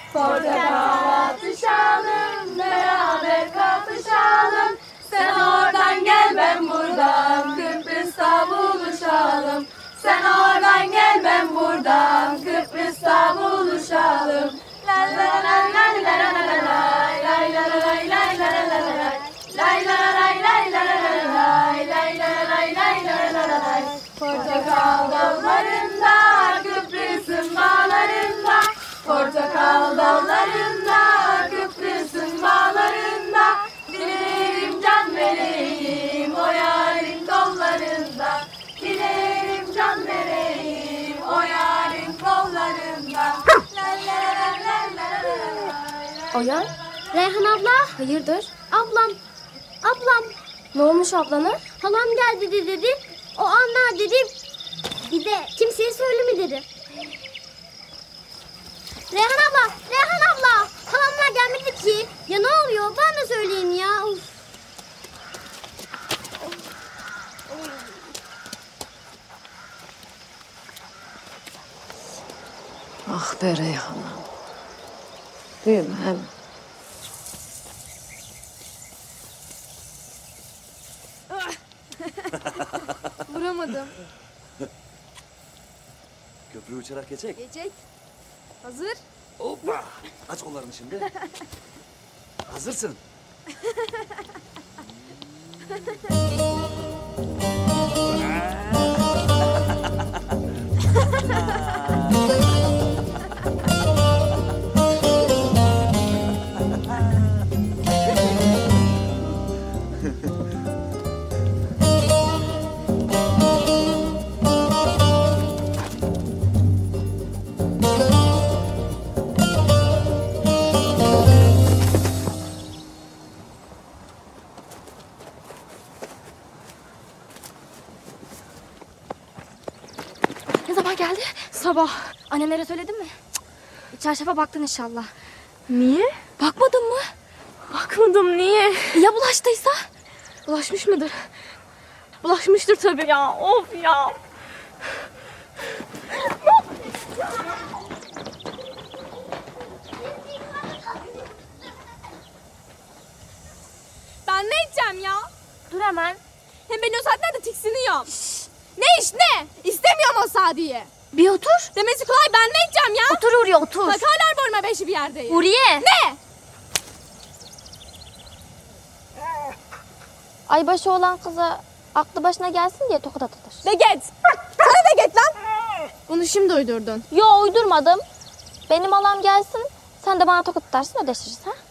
Portakal atışalım, beraber kapışalım. Sen oradan gel, ben buradan, Kıbrıs'ta buluşalım. Sen oradan gel, ben buradan, Kıbrıs'ta buluşalım. La la la la la la la la la la la la la la la la la. Lay la lay lay la la lay lay la lay lay la la lay. Portakal dallarında, Kıbrıs'ın bağlarında. Portakal dallarında, Kıbrıs'ın bağlarında. Dilerim can vereyim o yarın kollarında. Dilerim can vereyim o yarın kollarında. Oya? Reyhan abla? Hayırdır? Ablam. Ne olmuş ablana? Halam geldi dedi. O anlar dedi. Bir de kimseye söyleme dedi. Reyhan abla. Halamlar gelmedi ki. Ya ne oluyor? Bana da söyleyin ya. Uf. Ah be Reyhan'ım. Büyümem. Vuramadım. Köprü uçarak geçecek. Geçecek. Hazır. Hoppa. Aç kollarını şimdi. Hazırsın. Ne zaman geldi? Sabah. Annemlere söyledin mi? Cık. Çarşafa baktın inşallah. Niye? Bakmadın mı? Bakmadım, niye? Ya bulaştıysa? Bulaşmış mıdır? Bulaşmıştır tabii ya. Of ya. Ben ne edeceğim ya? Dur hemen. Hem ben o saatlerde tiksiniyorum. Ne iş ne? İstemiyorum o Sadiye. Bir otur. Demesi kolay, ben ne edeceğim ya? Otur Huriye otur. Takarlar boynuma beşi bir yerdeyim. Huriye. Ne? Aybaşı olan kıza aklı başına gelsin diye tokat atılır. De git. Sana de git lan. Bunu şimdi uydurdun. Yo uydurmadım. Benim alam gelsin. Sen de bana tokat atarsın, ödeşiriz ha.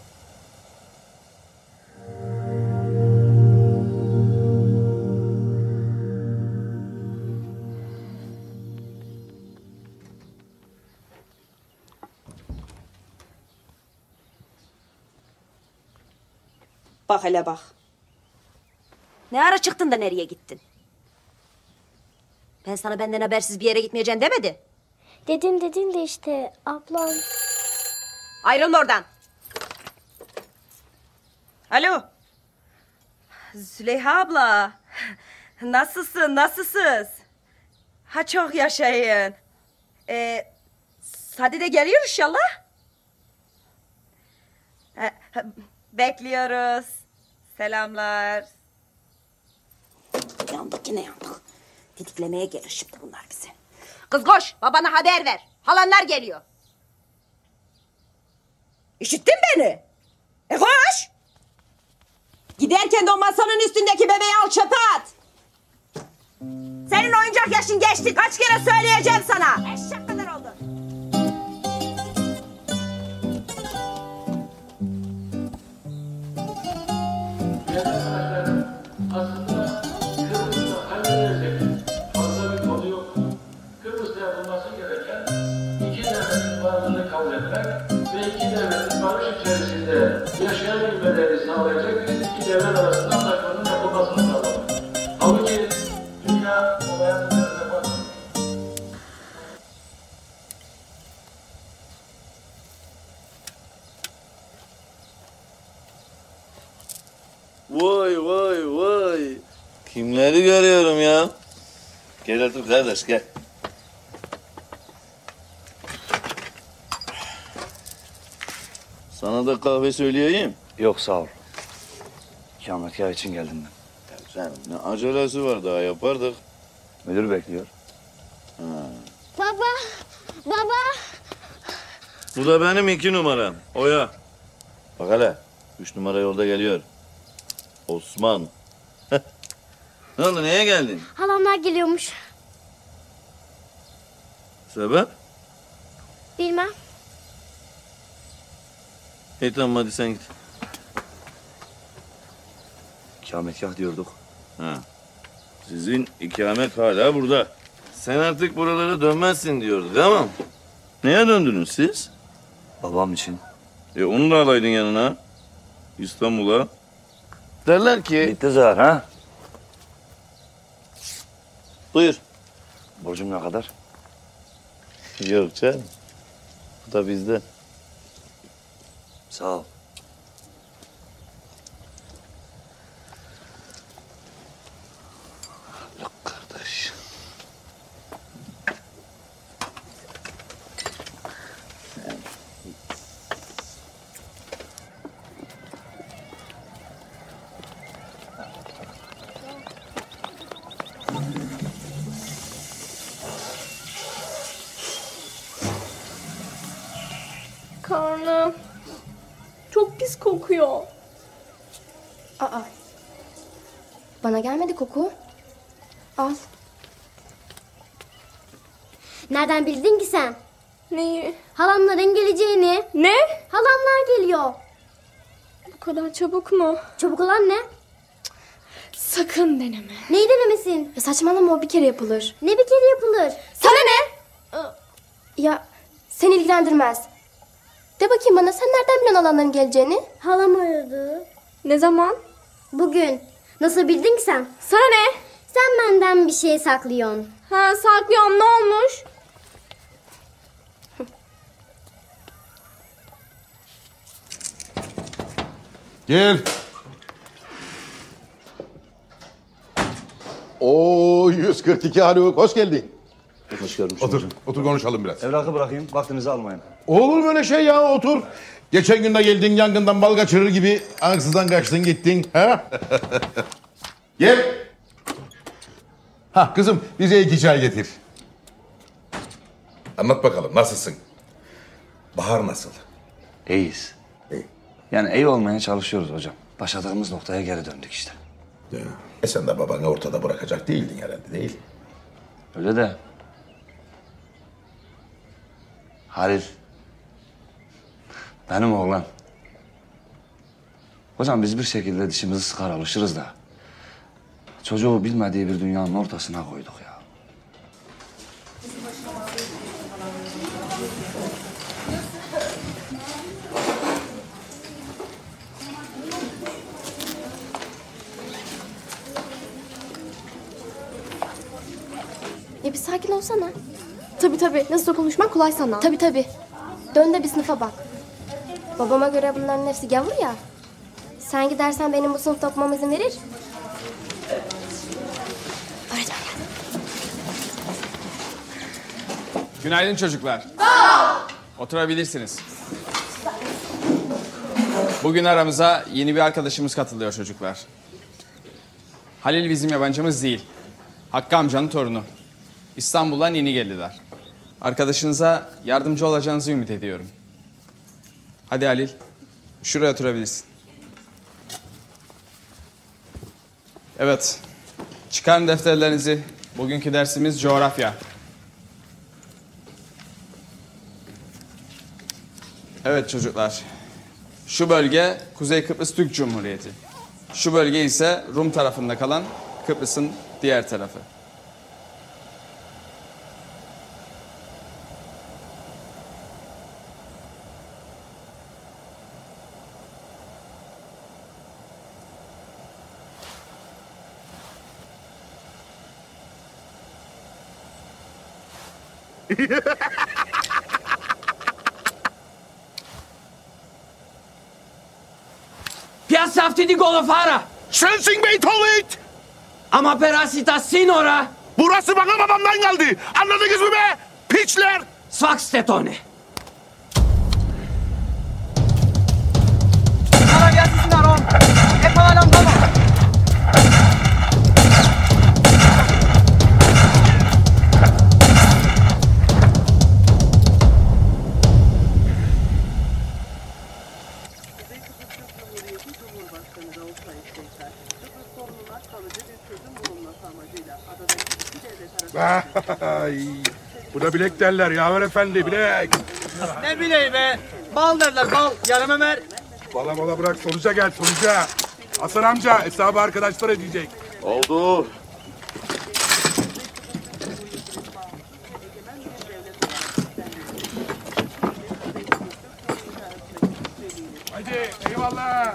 Bak hele bak. Ne ara çıktın da nereye gittin? Ben sana benden habersiz bir yere gitmeyeceğim demedi. Dedin de işte ablam. Ayrılma oradan. Alo. Züleyha abla. Nasılsınız? Ha çok yaşayın. Sadi de geliyor inşallah. Bekliyoruz. Selamlar. Yandık yine yandık. Didiklemeye gelir şimdi bunlar bize. Kız koş, babana haber ver. Halanlar geliyor. İşittin beni? Koş. Giderken de o masanın üstündeki bebeği al çöpe at. Senin oyuncak yaşın geçti. Kaç kere söyleyeceğim sana. Eşek kadar oldu. Aslında Kıbrıs'ta halledersek fazla bir konu yok. Kıbrıs'ta yapılması gereken iki devletin varlığını kabul etmek ve iki devletin barış içerisinde yaşayabilmelerini sağlayacak iki devlet arasında anlaşmanın yapılmasını sağlamak. Halbuki dünya olayın üzerinde var. Vay. Kimleri görüyorum ya? Gel otur kardeş gel. Sana da kahve söyleyeyim. Yok sağ ol. İkametgah için geldim ben. Ya canım ne acelesi var daha yapardık. Müdür bekliyor. Baba, baba. Bu da benim 2 numaram. Oya. Bak hele. 3 numara yolda geliyor. Osman. Ne oldu neye geldin? Halamlar geliyormuş. Sebep? Bilmem. İyi tamam hadi sen git. İkametgah diyorduk. Ha. Sizin ikamet hala burada. Sen artık buralara dönmezsin diyordu değil mi? Neye döndünüz siz? Babam için. Onu da alaydın yanına. İstanbul'a. Derler ki... Bitti zar ha? Buyur. Borcum ne kadar? Yok canım. Bu da bizden. Sağ ol. Yok kardeş. Karnım çok pis kokuyor. Aa. Bana gelmedi koku. Al. Nereden bildin ki sen? Neyi? Halamların geleceğini. Ne? Halamlar geliyor. Bu kadar çabuk mu? Çabuk olan ne? Sakın deneme. Neyi denemesin? Ya saçmalama, o bir kere yapılır. Ne bir kere yapılır? Sana ne? Ya seni ilgilendirmez. De bakayım bana, sen nereden biliyorsun alanların geleceğini? Halam aradı. Ne zaman? Bugün. Nasıl bildin ki sen? Sana ne? Sen benden bir şey saklıyorsun. Ha, saklıyorum, ne olmuş? Gel. Oo 142 Haluk, hoş geldin. Hoş geldin. Otur, otur konuşalım biraz. Evrakı bırakayım, vaktinizi almayın. Olur mu öyle şey ya, otur. Geçen gün de geldin yangından bal kaçırır gibi ansızdan kaçtın gittin. Ha? Gel. Ha kızım bize 2 çay getir. Anlat bakalım nasılsın? Bahar nasıl? İyiyiz. İyi. Yani iyi olmaya çalışıyoruz hocam. Başladığımız noktaya geri döndük işte. Ya. Sen de babanı ortada bırakacak değildin herhalde değil. Öyle de. Halil. Benim oğlan. Hocam biz bir şekilde dişimizi sıkar alışırız da. Çocuğu bilmediği bir dünyanın ortasına koyduk ya. Ya bir sakin olsana. Tabii nasıl konuşmak kolay sana. Tabii. Dön de bir sınıfa bak. Babama göre bunların hepsi gavur ya. Sen gidersen benim bu sınıfta okumama izin verir. Öğretmen geldi. Günaydın çocuklar. Oturabilirsiniz. Bugün aramıza yeni bir arkadaşımız katılıyor çocuklar. Halil bizim yabancımız değil. Hakkı amcanın torunu. İstanbul'dan yeni geldiler. Arkadaşınıza yardımcı olacağınızı ümit ediyorum. Hadi Halil, şuraya oturabilirsin. Evet, çıkarın defterlerinizi. Bugünkü dersimiz coğrafya. Evet çocuklar, şu bölge Kuzey Kıbrıs Türk Cumhuriyeti. Şu bölge ise Rum tarafında kalan Kıbrıs'ın diğer tarafı. Piazzafti di Golofara. Sensin Beytoğlu. Ama perasita sinora. Burası bana babamdan geldi. Anladınız mı be? Piçler. Sfax tetone. Ay, bu da bilek derler yaver efendi, bilek. Ne bileyim be. Bal derler bal. Yarım Ömer. Bala bırak, sonuca gel, sonuca. Hasan amca hesabı arkadaşlar ödeyecek. Oldu. Hadi eyvallah.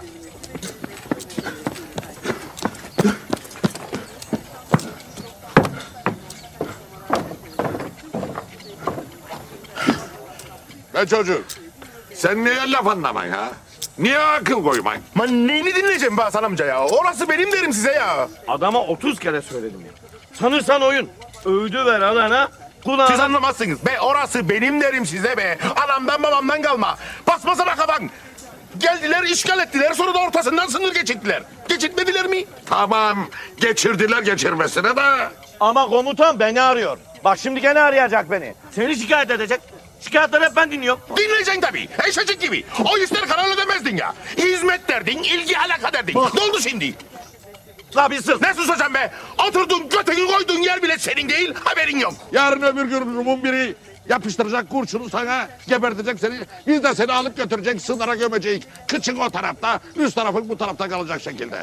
Be çocuk, sen niye laf anlamayın ha? Niye akıl koymayın? Ben neyini dinleyeceğim be Hasan amca ya? Orası benim derim size ya. Adama 30 kere söyledim ya. Sanırsan oyun. Öğüdü ver alana. Kulağına... Siz anlamazsınız be. Orası benim derim size be. Anamdan babamdan kalma. Basmasana kafan. Geldiler, işgal ettiler. Sonra da ortasından sınır geçirdiler. Geçitmediler mi? Tamam, geçirdiler geçirmesine de. Ama komutan beni arıyor. Bak şimdi gene arayacak beni. Seni şikayet edecek. Şikayetleri hep ben dinliyorum. Dinleyeceksin tabii. Eşecik gibi. O işleri karar ödemezdin ya. Hizmet derdin, ilgi alaka derdin. Ne oldu şimdi? La bir sus. Ne susacağım be? Oturdun götünü koyduğun yer bile senin değil, haberin yok. Yarın öbür gün Rum'un biri yapıştıracak kurşunu sana, gebertecek seni. Biz de seni alıp götürecek, sınıra gömecek. Kıçın o tarafta, üst tarafın bu tarafta kalacak şekilde.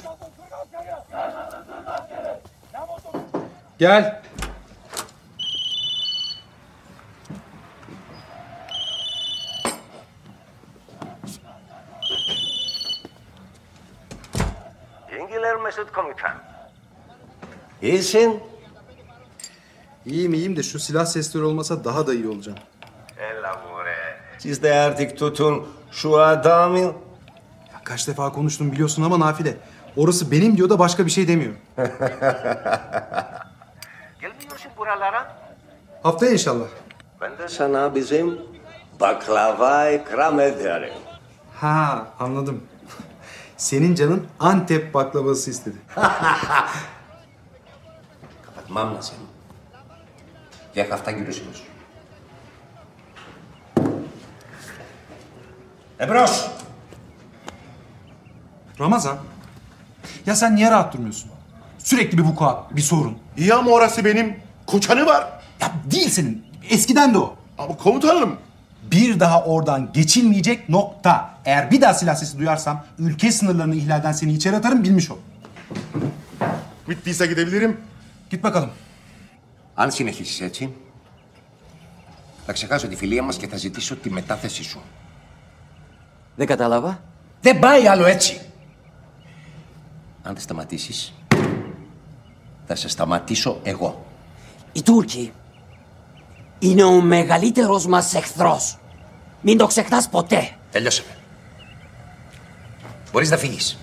Gel. Yengiler Mesut komutan. İyisin. İyiyim de şu silah sesleri olmasa daha da iyi olacağım. Siz de artık tutun şu adamı. Ya kaç defa konuştum biliyorsun ama nafile. Orası benim diyor da başka bir şey demiyor. Gelmiyorsun buralara. Haftaya inşallah. Ben de sana bizim baklava ikram ederim. Ha anladım. Senin canın Antep baklavası istedi. Kapatmam lazım. Ya hafta görüşürüz. Ebros! Ramazan. Ya sen niye rahat durmuyorsun? Sürekli bir vukuat, bir sorun. İyi ama orası benim. Koçanı var. Ya değil senin. Eskiden de o. Ama komutanım. Bir daha oradan geçilmeyecek nokta. Eğer bir daha silah sesi duyarsam ülke sınırlarını ihlalden seni içeri atarım bilmiş ol. Bittiyse gidebilirim. Git bakalım. Αν συνεχίσεις έτσι, θα ξεχάσω τη φιλία μας και θα ζητήσω τη μετάθεσή σου. Δεν κατάλαβα. Δεν πάει άλλο έτσι. Αν δεν σταματήσεις, θα σε σταματήσω εγώ. Οι Τούρκοι είναι ο μεγαλύτερος μας εχθρός. Μην το ξεχνάς ποτέ. Τελειώσαμε. Μπορείς να φύγεις.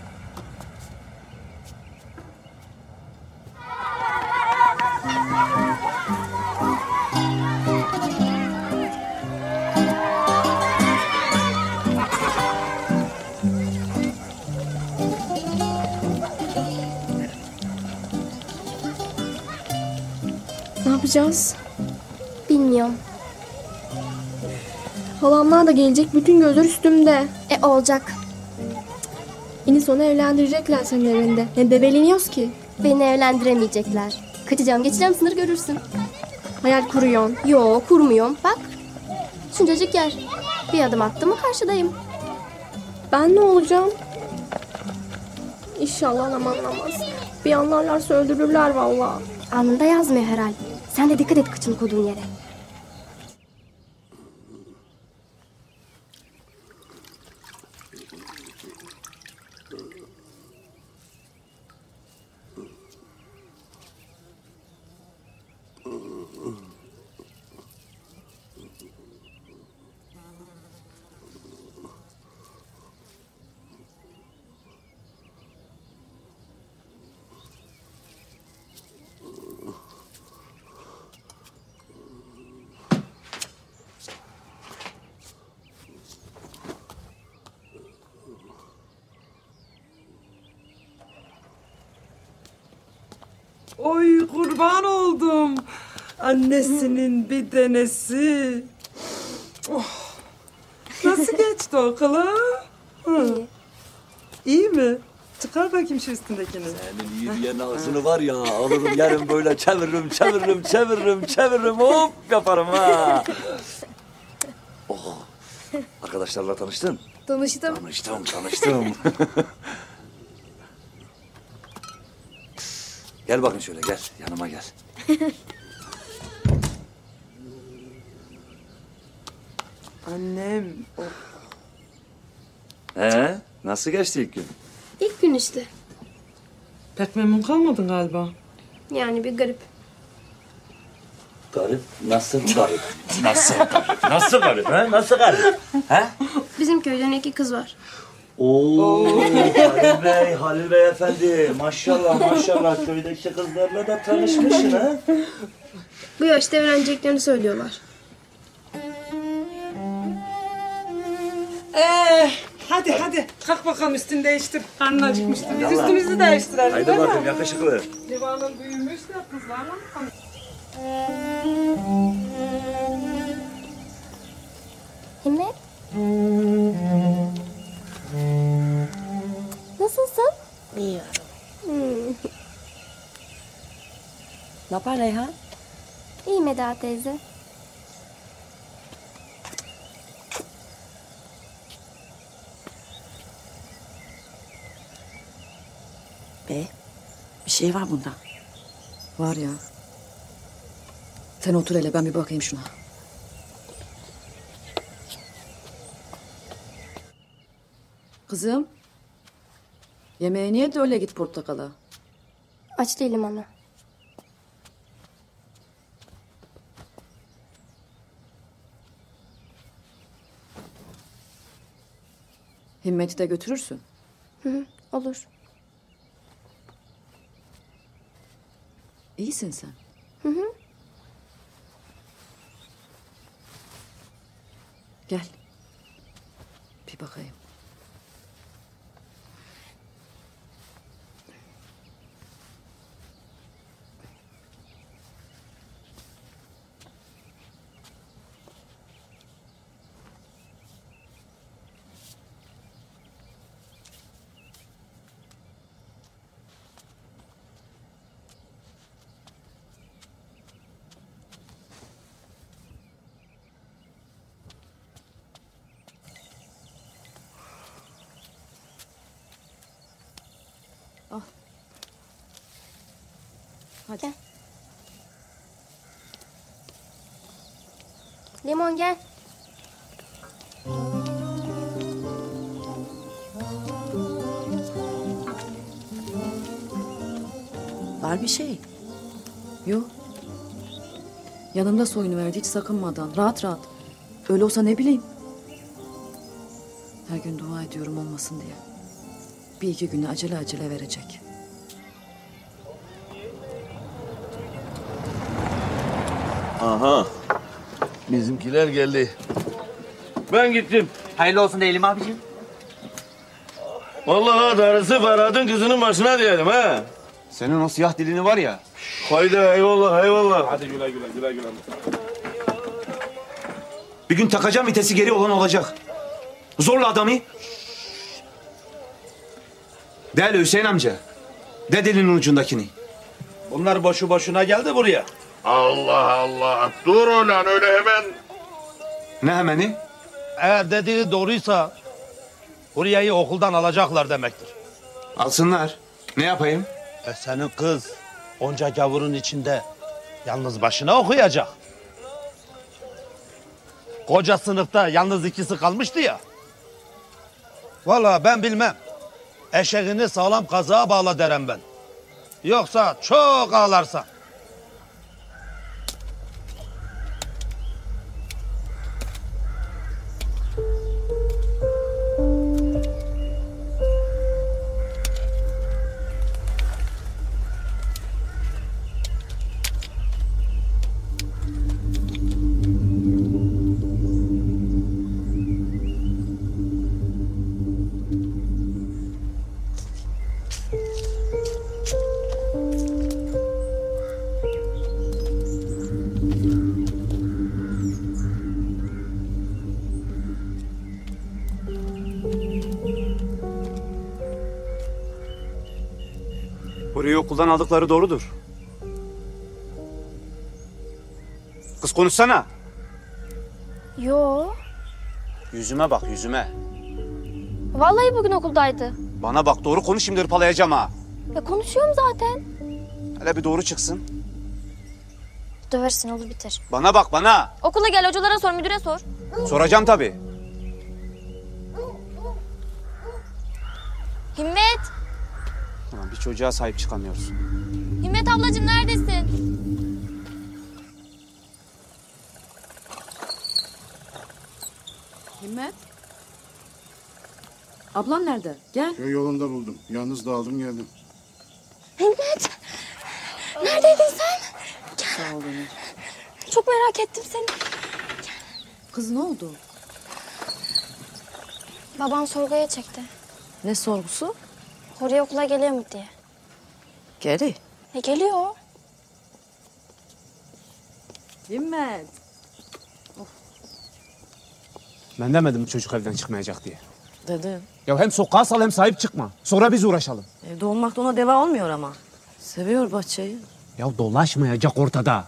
Ne yapacağız? Bilmiyorum. Halamlar da gelecek, bütün gözler üstümde. Olacak. Yine sonra evlendirecekler senin evinde. Ne bebeleniyoruz ki? Beni evlendiremeyecekler. Kaçacağım, geçeceğim sınır görürsün. Hayal kuruyorsun. Yo, kurmuyorum. Bak. Şuncacık yer. Bir adım attım mı karşıdayım. Ben ne olacağım? İnşallah anam anlamaz. Bir anlarlarsa öldürürler vallahi. Alnında yazmıyor herhal. Sen de dikkat et kıçını koyduğun yere. Oy kurban oldum. Annesinin bir denesi. Oh. Nasıl geçti okula? İyi mi? Çıkar bakayım şu üstündekini. Senin yürüyen ağzını var ya, alırım yerim böyle çeviririm, hop yaparım ha. Oh. Arkadaşlarla tanıştın? Tanıştım. Tanıştım. Gel bakın şöyle, gel yanıma gel. Annem. Nasıl geçti ilk gün? İlk gün işte. Pek memnun kalmadın galiba. Yani bir garip. Garip? Nasıl garip? Nasıl garip? Ha? Nasıl garip? Ha? Bizim köyden 2 kız var. Oo, Halil Bey efendi. Maşallah köydeki kızlarla da tanışmışsın ha. Bu yaşta evleneceklerini söylüyorlar. Hadi kalk bakalım üstünü değiştir. Karnın acıkmıştır. Biz Yallah. üstümüzü değiştirelim. Haydi değil mi? bakayım yakışıklı. Divanın büyümüş de kızlarla mı kalmış? Himmet. Nasılsın? İyi. Hmm. Ne yapar Reyhan? İyi Meda teyze. Bir şey var bunda. Var ya. Sen otur hele ben bir bakayım şuna. Kızım. Yemeğe niye de öyle git portakala? Aç değilim ana. Himmet'i de götürürsün. Olur. İyisin sen. Gel. Bir bakayım. Al. Hadi. Gel. Limon gel. Var bir şey. Yok. Yanımda soyunuverdi hiç sakınmadan. Rahat rahat. Öyle olsa ne bileyim. Her gün dua ediyorum olmasın diye. 1-2 güne acele verecek. Aha. Bizimkiler geldi. Ben gittim. Hayırlı olsun diyelim abiciğim. Vallahi darısı Ferhat'ın kızının başına diyelim ha. Senin o siyah dilini var ya. Haydi eyvallah. Hadi güle güle. Bir gün takacağım vitesi geri olan olacak. Zorla adamı. Değil Hüseyin amca. De dilinin ucundakini. Bunlar boşu boşuna geldi buraya. Allah. Dur ulan öyle hemen. Ne hemeni? Eğer dediği doğruysa Huriye'yi okuldan alacaklar demektir. Alsınlar. Ne yapayım? Senin kız onca gavurun içinde yalnız başına okuyacak. Koca sınıfta yalnız ikisi kalmıştı ya. Vallahi ben bilmem. Eşeğini sağlam kazığa bağla derim ben. Yoksa çok ağlarsan. Huriye okuldan aldıkları doğrudur. Kız konuşsana. Yo. Yüzüme bak yüzüme. Vallahi bugün okuldaydı. Bana bak doğru konuş şimdi hırpalayacağım ha. Ya konuşuyorum zaten. Hele bir doğru çıksın. Döversin olur biter. Bana bak bana. Okula gel hocalara sor müdüre sor. Soracağım tabii. Himmet. Ulan bir çocuğa sahip çıkamıyoruz. Himmet ablacığım neredesin? Himmet. Ablan nerede? Gel. Köy yolunda buldum. Yalnız dağıldım geldim. Himmet. Neredeydin sen? Sağ ol Ömer. Çok merak ettim seni. Kız ne oldu? Babam sorguya çekti. Ne sorgusu? Huriye okula geliyor mu diye. Geri. Geliyor. Himmet. Ben demedim bu çocuk evden çıkmayacak diye. Dedim. Ya hem sokağa sal hem sahip çıkma. Sonra biz uğraşalım. Evde olmak da ona deva olmuyor ama. Seviyor bahçeyi. Ya dolaşmayacak ortada.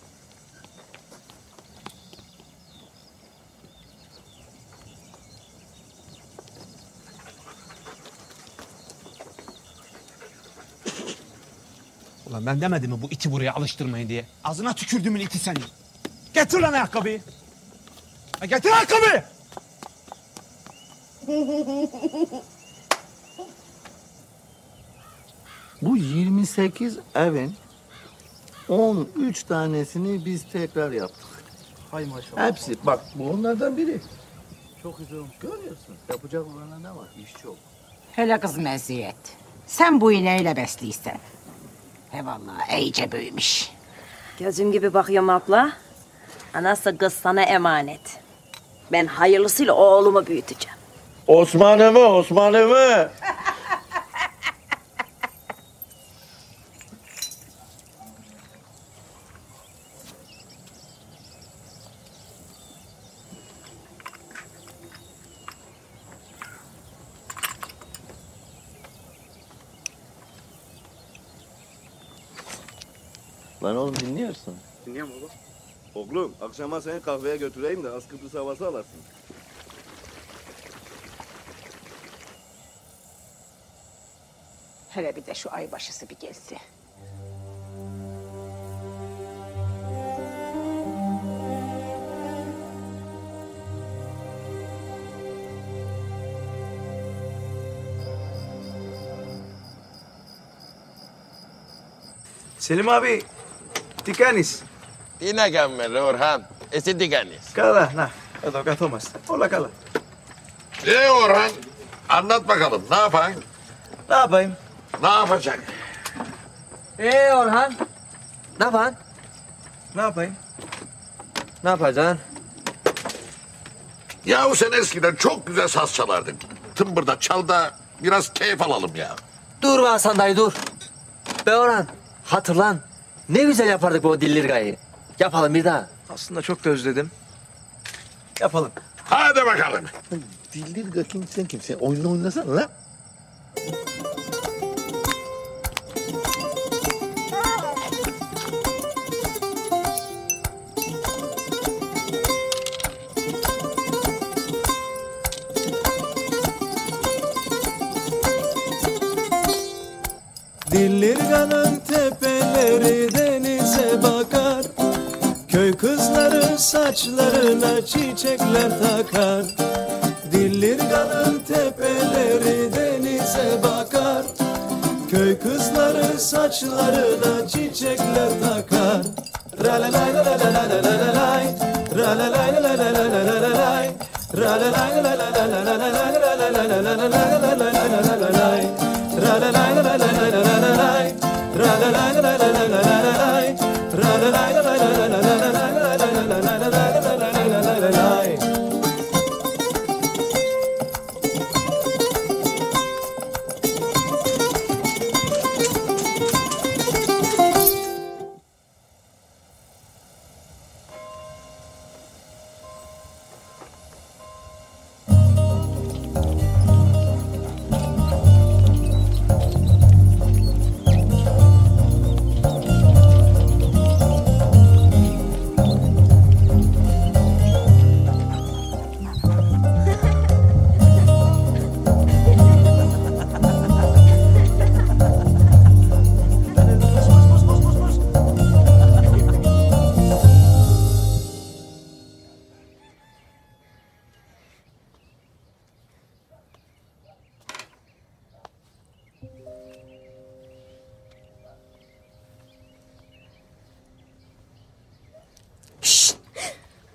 Ulan ben demedim mi bu iti buraya alıştırmayın diye. Ağzına tükürdümün iti seni. Getir lan ayakkabıyı. Ha, getir ayakkabıyı. Bu 28 evin 13 tanesini biz tekrar yaptık. Hay maşallah. Hepsi. Bak bu onlardan biri. Çok güzel olmuş. Görüyorsun. Yapacak olana ne var? İş çok. Hele kız meziyet. Sen bu ineğiyle besliysen. He vallahi iyice büyümüş. Gözüm gibi bakıyorum abla. Anası kız sana emanet. Ben hayırlısıyla oğlumu büyüteceğim. Osman'ımı, Osman'ımı. Lan oğlum dinliyorsun. Dinliyorum oğlum. Oğlum akşama seni kahveye götüreyim de az Kıbrıs havası alasın. Hele bir de şu aybaşısı bir gelse. Selim abi, tikanis. Tinagamme, Orhan. Esi tikanis. Kala, nah. Εδώ καθόμαστε. Όλα καλά. Orhan, anlat bakalım. Ne yapan? Ne yapayım? Ne yapacak? Orhan. Ne yapan? Ne yapayım? Ne yapacaksın? Yahu sen eskiden çok güzel saz çalardın. Tımbırda çal da biraz keyif alalım ya. Dur be Hasan dayı dur. Be Orhan, hatırlan. Ne güzel yapardık bu dillirgayı. Yapalım bir daha. Aslında çok da özledim. Yapalım. Hadi bakalım. Dildirga kimsen kimse. Oyunu oynasana lan. Dillirgan'ın tepeleri denize bakar. Köy kızları saçlarına çiçekler takar. Dillirgan'ın tepeleri denize bakar. Köy kızları saçlarına çiçekler takar. Ralalay ralalay ralalay ralalay ralalay ralalay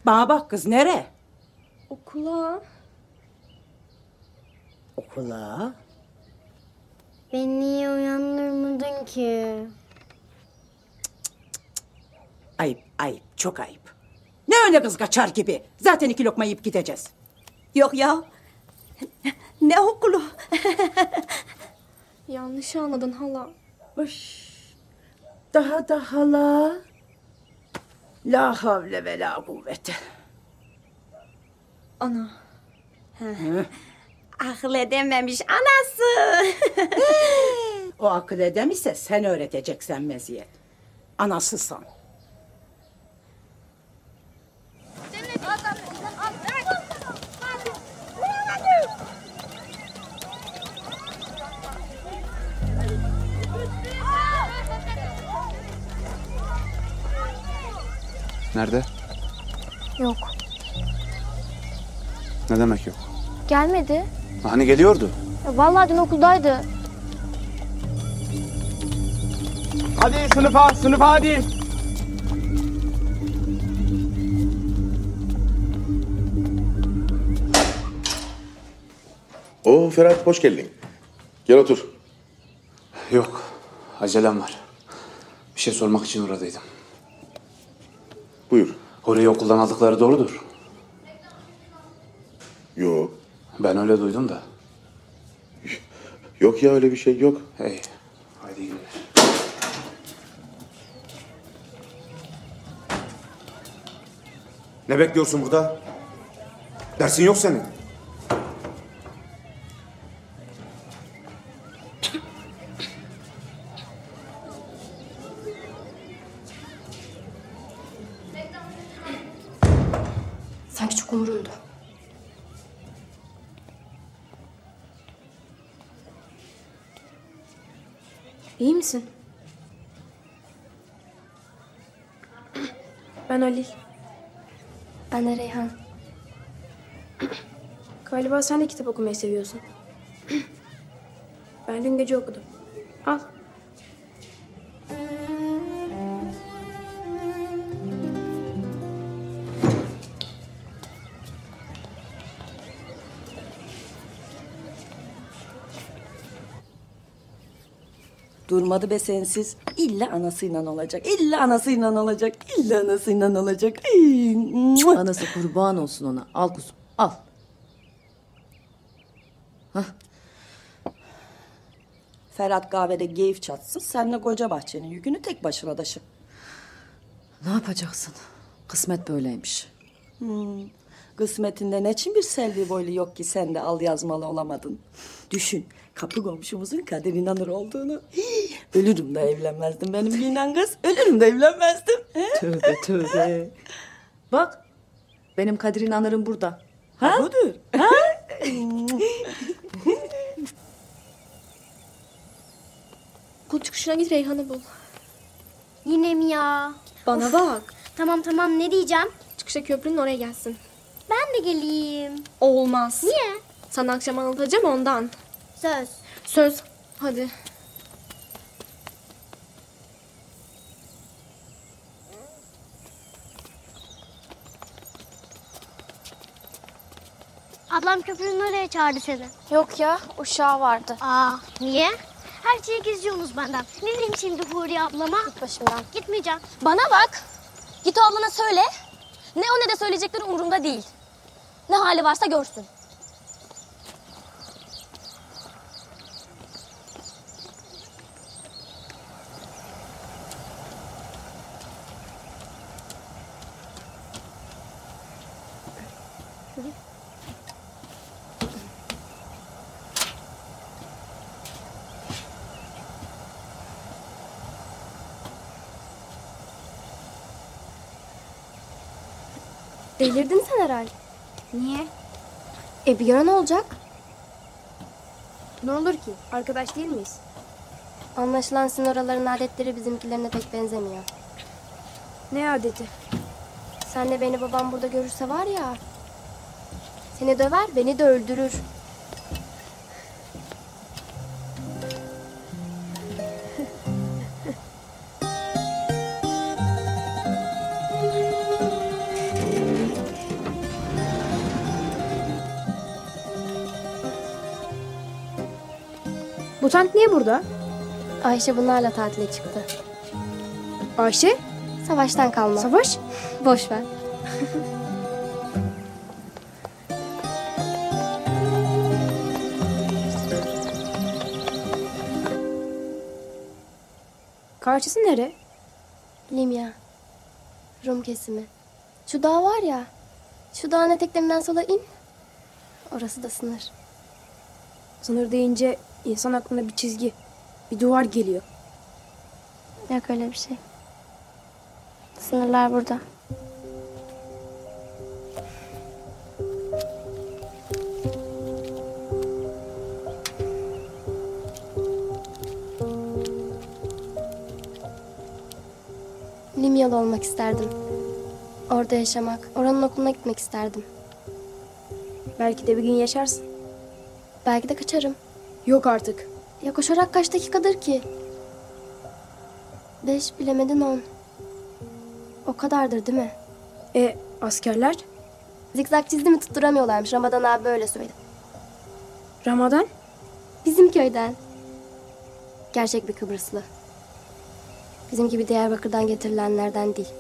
Bana bak kız, nere? Okula. Okula? Beni niye uyandırmadın ki? Ayıp, ayıp, çok ayıp. Ne öyle kız kaçar gibi? Zaten 2 lokma yiyip gideceğiz. Yok ya. Ne okulu? Yanlış anladın hala. Daha da hala. La havle ve la kuvvete. Ana. Akıl edememiş anası. O akıl edemişse sen öğreteceksen meziyet. Anasısan. Nerede? Yok. Ne demek yok? Gelmedi. Hani geliyordu? Ya vallahi dün okuldaydı. Hadi sınıfa hadi. Oo Ferhat hoş geldin. Gel otur. Yok. Acelem var. Bir şey sormak için oradaydım. Buyur. Orayı okuldan aldıkları doğrudur. Yok. Ben öyle duydum da. Yok ya öyle bir şey yok. Hey. Haydi iyi günler. Ne bekliyorsun burada? Dersin yok senin. Sanki çok umurumdu. İyi misin? Ben Halil. Ben de Reyhan. Galiba sen de kitap okumayı seviyorsun. Ben dün gece okudum. Al. Durmadı be sensiz. İlla anasıyla olacak. İlla anasıyla olacak. İlla anasıyla olacak. Anası kurban olsun ona. Al kuzum al. Ferhat kahvede keyif çatsın. Senle koca bahçenin yükünü tek başına taşı. Ne yapacaksın? Kısmet böyleymiş. Kısmetinde ne için bir Selvi boylu yok ki sen de al yazmalı olamadın. Düşün, kapı komşumuzun Kadir İnanır olduğunu. Ölürüm de evlenmezdim benim inan kız. Ölürüm de evlenmezdim. Tövbe tövbe. Bak benim Kadir İnanır'ım burada. Ha? Budur. Ha? Okul çıkışına git Reyhan'ı bul. Yine mi ya? Bana bak. Tamam ne diyeceğim? Çıkışta köprünün oraya gelsin. Ben de geleyim. Olmaz. Niye? Sana akşam anlatacağım ondan. Söz. Söz. Hadi. Ablam köprünün oraya çağırdı seni. Yok ya, uşağı vardı. Niye? Her şeyi gizliyorsunuz benden. Ne diyeyim şimdi Huriye ablama? Git başımdan. Gitmeyeceğim. Bana bak. Git o ablana söyle. Ne o ne de söyleyecekleri umurumda değil. Ne hali varsa görsün. Delirdin sen herhalde. Niye? Bir ara ne olacak? Ne olur ki? Arkadaş değil miyiz? Anlaşılan sizin oraların adetleri bizimkilerine pek benzemiyor. Ne adeti? Senle beni babam burada görürse var ya... Seni döver, beni de öldürür. Bu tent niye burada? Ayşe bunlarla tatile çıktı. Ayşe? Savaştan kalma. Savaş? Boş ver. Karşısı nere? Limya. Rum kesimi. Şu dağ var ya. Şu dağın eteklerinden sola in. Orası da sınır. Sınır deyince insan aklına bir çizgi, bir duvar geliyor. Yok öyle bir şey. Sınırlar burada. Limyalı olmak isterdim. Orada yaşamak, oranın okuluna gitmek isterdim. Belki de bir gün yaşarsın. Belki de kaçarım. Yok artık. Ya koşarak kaç dakikadır ki? 5 bilemedin 10. O kadardır değil mi? Askerler? Zikzak çizdi mi tutturamıyorlarmış. Ramazan abi böyle söyledi. Ramazan? Bizim köyden. Gerçek bir Kıbrıslı. Bizim gibi Diyarbakır'dan getirilenlerden değil.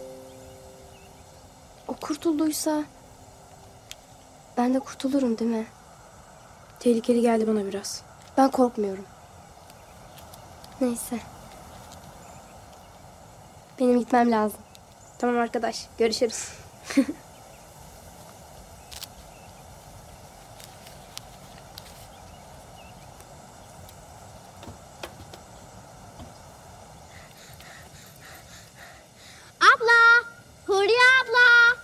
O kurtulduysa ben de kurtulurum değil mi? Tehlikeli geldi bana biraz. Ben korkmuyorum. Neyse. Benim gitmem lazım. Tamam arkadaş, görüşürüz. Abla! Huriye abla!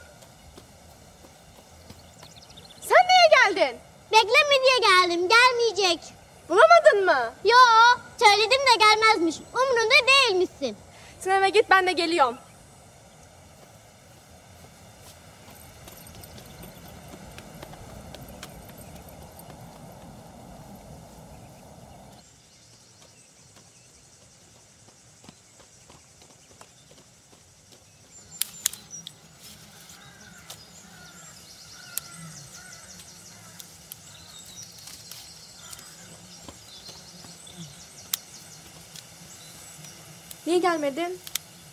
Sen niye geldin? Bekleme diye geldim. Gelmeyecek. Bulamadın mı? Yo, söyledim de gelmezmiş. Umrunda değilmişsin. Sen eve git, ben de geliyorum. Niye gelmedin?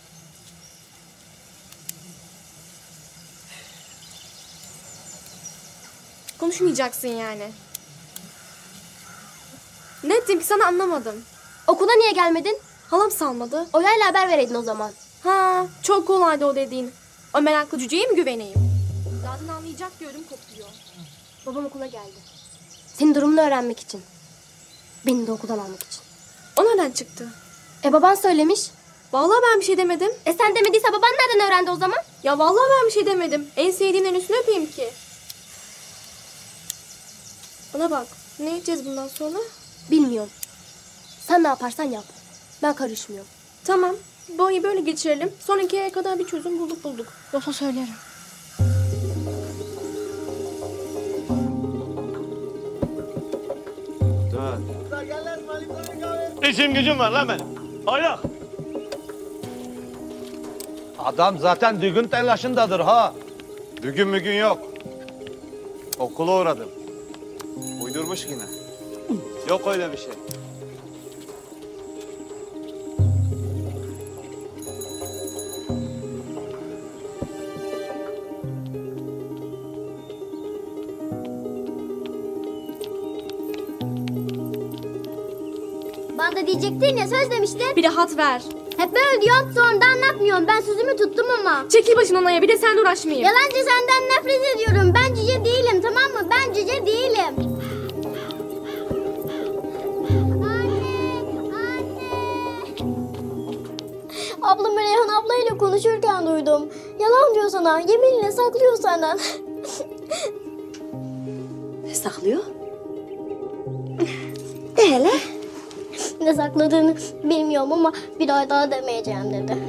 Konuşmayacaksın yani. Ne ettim ki sana, anlamadım. Okula niye gelmedin? Halam salmadı. Oya'yla haber vereydin o zaman. Ha, çok kolaydı o dediğin. O meraklı cüceye mi güveneyim? Zaten anlayacak diyorum, kopuyor. Babam okula geldi. Senin durumunu öğrenmek için. Beni de okuldan almak için. O nereden çıktı? Baban söylemiş. Vallahi ben bir şey demedim. Sen demediyse baban nereden öğrendi o zaman? Ya vallahi ben bir şey demedim. En sevdiğinin üstüne öpeyim ki. Bana bak, ne edeceğiz bundan sonra? Bilmiyorum. Sen ne yaparsan yap. Ben karışmıyorum. Tamam, bu ayı böyle geçirelim. Sonraki aya kadar bir çözüm bulduk. Yoksa söylerim. İşim gücüm var lan benim. Ayak. Adam zaten düğün telaşındadır ha. Düğün mügün yok. Okula uğradım. Uydurmuş yine. Yok öyle bir şey. Bana da diyecektin ya, söz demiştin. Bir rahat ver. Hep böyle diyorsun, sonra da anlatmıyorsun. Ben sözümü tuttum ama. Çekil başından Aya, bir de sen uğraşmayayım. Yalancı, senden nefret ediyorum. Ben cüce değilim, tamam mı? Ben cüce değilim. Ablamı Reyhan ablayla konuşurken duydum. Yalan diyor sana, yeminle saklıyor senden. Ne saklıyor? De hele. Ne sakladığını bilmiyorum ama bir ay daha demeyeceğim dedi.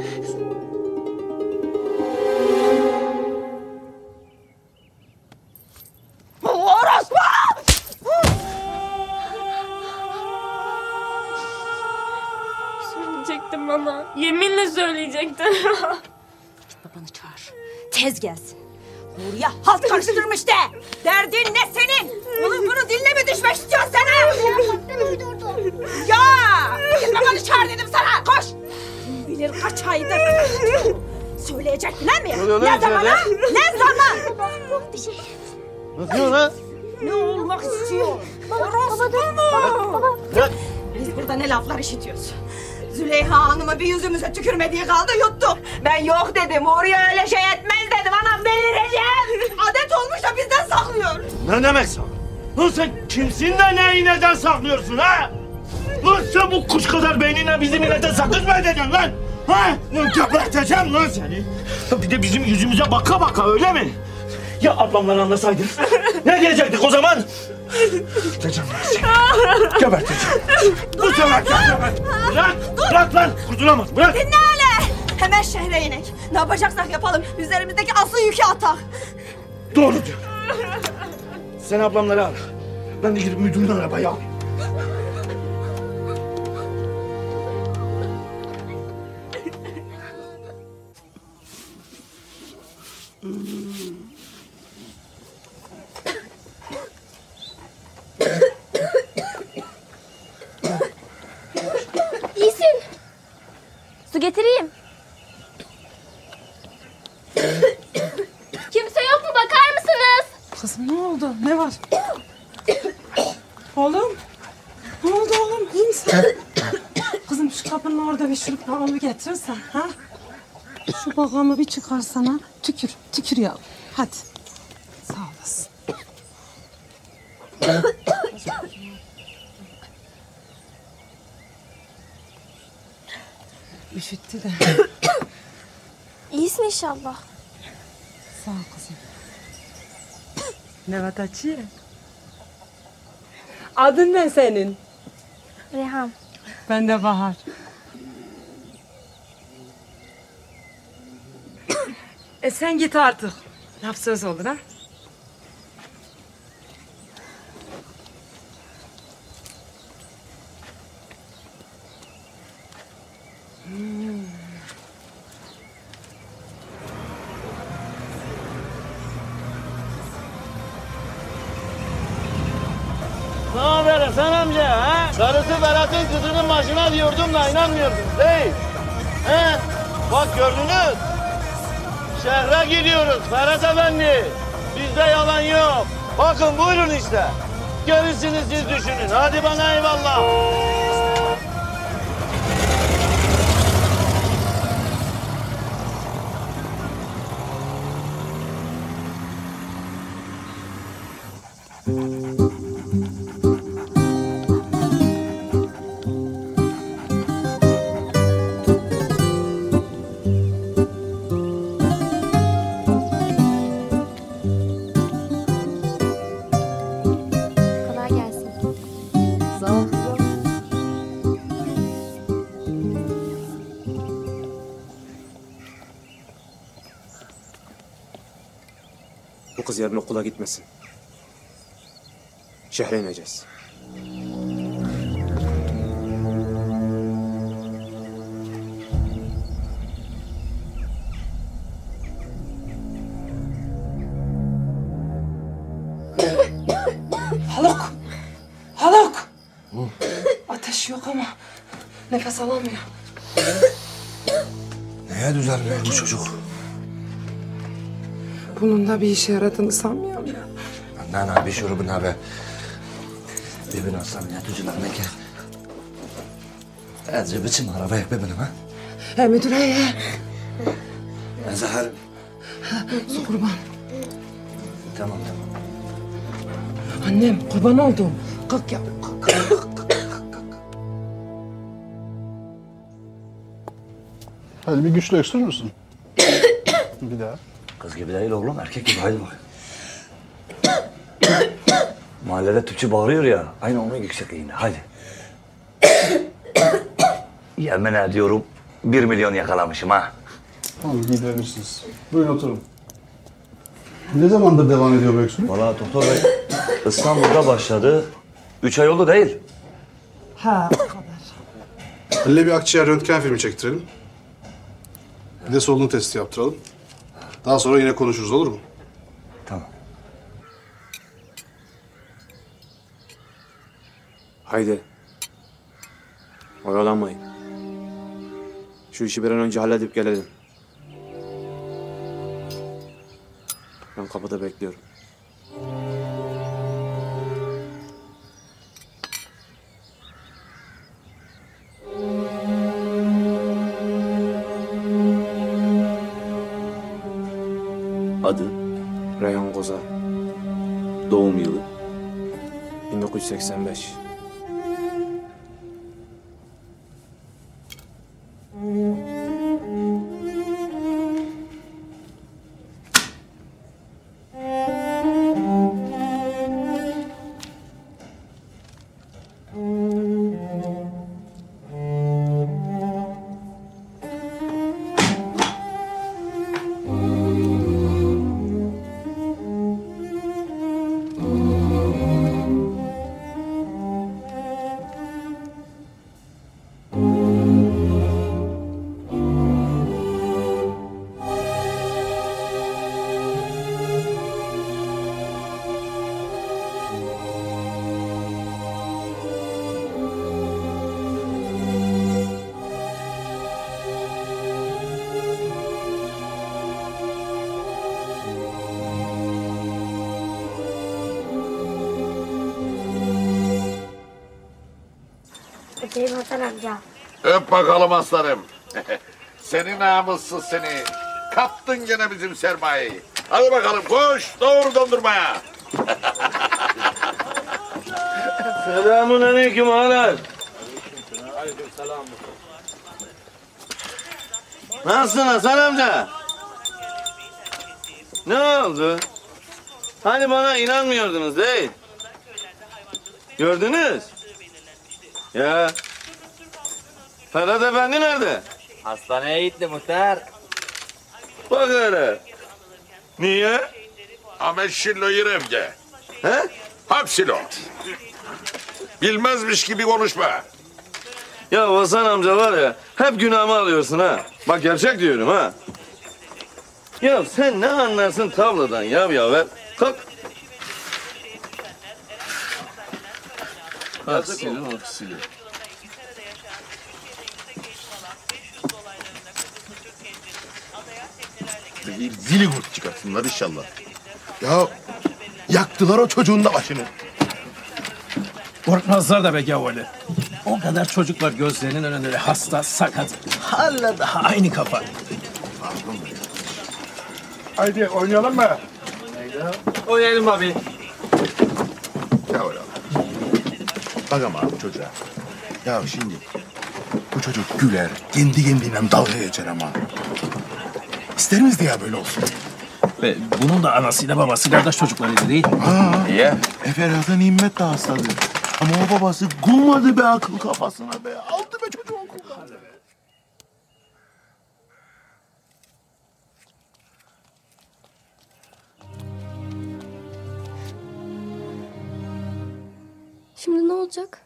Orospu! Söyleyecektim bana. Yeminle söyleyecektim. Git babanı çağır. Tez gelsin. Nuriye halt karıştırmış de. Derdin ne senin? Onun bunu dinle mi düşmek istiyorsun sana? Bak uydurdum. Ya zaman ha? Ne zaman? Yok bir şey. Ne diyorsun lan? Ne olmak istiyor? Bırak. Biz burada ne laflar işitiyoruz. Züleyha Hanım'a bir yüzümüze tükürmediği kaldı yuttu. Ben yok dedim, oraya öyle şey etmez dedim. Anam delireceğim. Adet olmuş da bizden saklıyor. Ne demek saklıyor? Lan sen kimsin de neyi neden saklıyorsun ha? Lan sen bu kuş kadar beynine bizim millete sakız mı edeceksin lan? Ha? Lan geberteceğim lan seni. Bir de bizim yüzümüze baka baka öyle mi? Ya ablamları anlasaydın? Ne diyecektik o zaman? Geberteceğim lan seni. Geberteceğim. Bu sefer gebert. Bırak. Bırak lan. Kurtulamaz. Bırak. Dinle hele. Hemen şehre inek. Ne yapacaksak yapalım. Üzerimizdeki asıl yükü atak. Doğru diyor. Sen ablamları al. Ben de gidip müdürün arabayı alayım. İyisin. Su getireyim. Kimse yok mu? Bakar mısınız? Kızım ne oldu? Ne var? Oğlum. Ne oldu oğlum? İyi misin? Kızım şu kapının orada bir şurup babamı getirirsen ha? Şu babamı bir çıkarsana. Tükür. Tükür yavrum. Hadi. Sağ olasın. Üşüttü de. İyisin inşallah. Sağ ol kızım. Nevat Açı. Adın ne senin? Reyhan. Ben de Bahar. Sen git artık. Laf söz olur ha. Ne haber Hasan amca ha? Sarısı Berat'ın kızının başına diyordum da inanmıyordunuz değil. He? Bak gördünüz. Şehre gidiyoruz Ferhat Efendi. Bizde yalan yok. Bakın buyurun işte. Gerisini siz düşünün. Hadi bana eyvallah. Kolay gelsin. Sağ ol. Bu kız yarın okula gitmesin. Şehre ineceğiz. Haluk! Haluk! Ateş yok ama nefes alamıyor. Neye düzelmiyor bu çocuk? Bunun da bir işe yaradığını sanmıyorum ya. Nana bir şurubuna be. Bir bin alsam ne tücülerine ki. Ezce biçim araba yak be benim ha. He müdür he. Zahar. Su kurban. Tamam tamam. Annem kurban oldum. Kalk ya. Hadi bir güçlü öksürür müsün? Bir daha. Kız gibi değil oğlum, erkek gibi. Haydi bak. Mahallede tüpçü bağırıyor ya, aynı onun yüksekliğinde. Haydi. Yemin ediyorum 1 milyon yakalamışım ha. Tamam gidebilirsiniz. Buyurun oturun. Ne zamandır devam ediyor bu öksürük? Valla doktor bey İstanbul'da başladı. 3 ay oldu değil. Ha. Halil'e bir akciğer röntgen filmi çektirelim. Bir de solunum testi yaptıralım. Daha sonra yine konuşuruz, olur mu? Tamam. Haydi. Oyalanmayın. Şu işi bir an önce halledip gelelim. Ben kapıda bekliyorum. Adı? Reyhan Kozar. Doğum yılı? 1985. Öpeyim Hasan amca. Öp bakalım aslanım. Seni namussuz seni. Kaptın gene bizim sermayeyi. Hadi bakalım koş doğru dondurmaya. Selamun aleyküm ağalar. Nasılsın Hasan amca? Ne oldu? Hani bana inanmıyordunuz değil? Gördünüz? Ya. Ferhat Efendi nerede? Hastaneye gitti muhtar. Bak hele. Niye? Ahmet Şillo Yirevge. He? Hapsilo. Bilmezmiş gibi konuşma. Ya Hasan amca var ya, hep günahımı alıyorsun ha. Bak gerçek diyorum ha. Ya sen ne anlarsın tavladan ya ver. Kalk. Aksili aksili. Zili kurt çıkartsınlar inşallah. Ya yaktılar o çocuğun da başını. Korkmazlar da be gavali. O kadar çocuk var gözlerinin önünde hasta, sakat. Hala daha aynı kafa. Haydi oynayalım mı? Oynayalım abi. Ya öyle. Bak ama abi çocuğa. Ya şimdi bu çocuk güler, kendi kendine dalga geçer ama. İster miyiz ya böyle olsun? Ve bunun da anasıyla babasıyla kardeş çocuklarıydı değil. Ha. İyi. Ferhat'a nimet de hastadı. Ama o babası kummadı be akıl kafasına be. Aldı be çocuğun kulağını be. Şimdi ne olacak?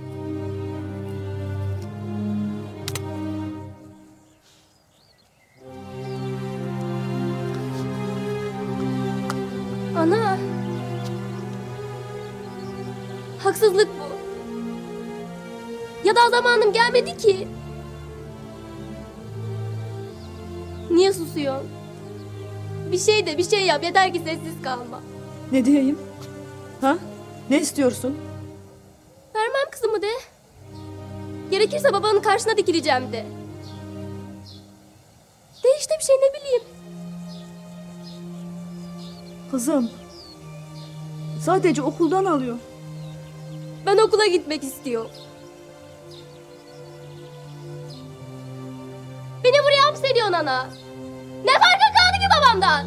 Ana. Haksızlık bu. Ya daha zamanım gelmedi ki. Niye susuyorsun? Bir şey yap. Yeter ki sessiz kalma. Ne diyeyim? Ha? Ne istiyorsun? Vermem kızımı de. Gerekirse babanın karşısına dikileceğim de. De işte bir şey ne bileyim. Kızım. Sadece okuldan alıyor. Ben okula gitmek istiyorum. Beni buraya hapsediyorsun ana. Ne farkı kaldı ki babamdan?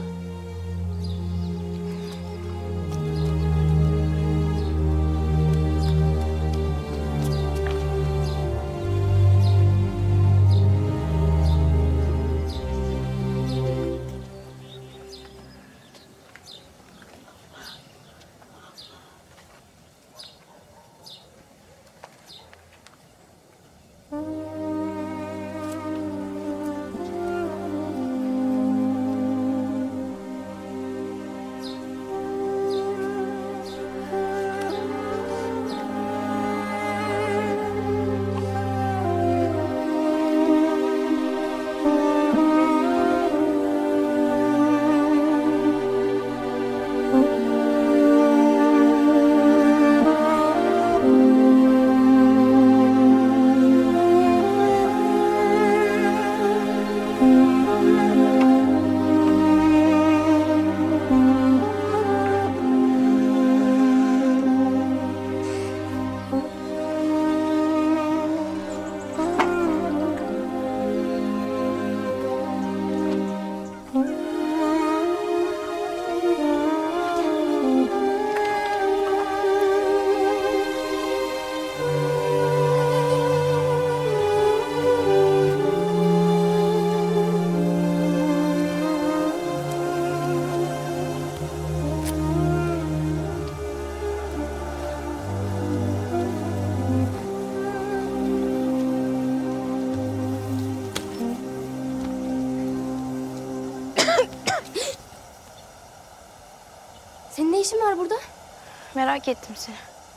ne işin var burada? Merak ettim seni.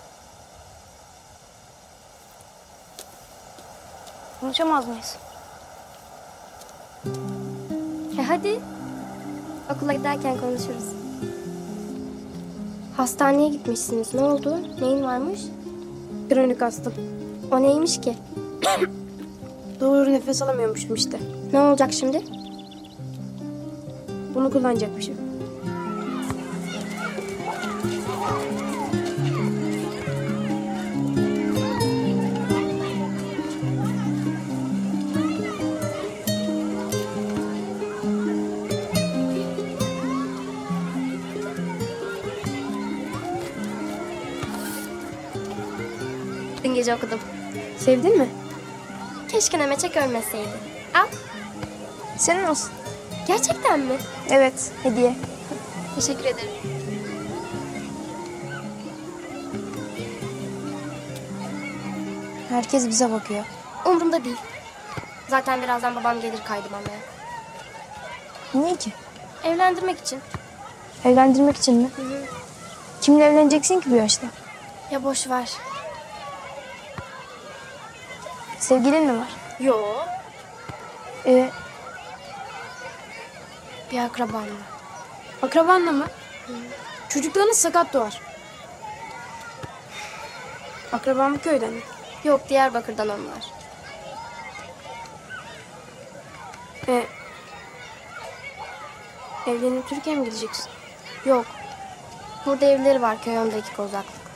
Konuşamaz mıyız? Hadi. Okula giderken konuşuruz. Hastaneye gitmişsiniz. Ne oldu? Neyin varmış? Kronik astım. O neymiş ki? Doğru nefes alamıyormuşum işte. Ne olacak şimdi? Bunu kullanacakmışım. Dün gece okudum. Sevdin mi? Keşke Nemeçek ölmeseydi. Al. Senin olsun. Gerçekten mi? Evet, hediye. Teşekkür ederim. Herkes bize bakıyor. Umurumda değil. Zaten birazdan babam gelir kaydım almaya. Niye ki? Evlendirmek için. Evlendirmek için mi? Kimle evleneceksin ki bu yaşta? Ya boş ver. Sevgilin mi var? Yo. Bir akraban mı? Akrabanla mı? Çocuklarınız sakat doğar. Akraban mı köyden mi? Yok, Diyarbakır'dan onlar. Evlenip Türkiye'ye mi gideceksin? Yok. Burada evleri var, köy 10 dakika uzaklıkta.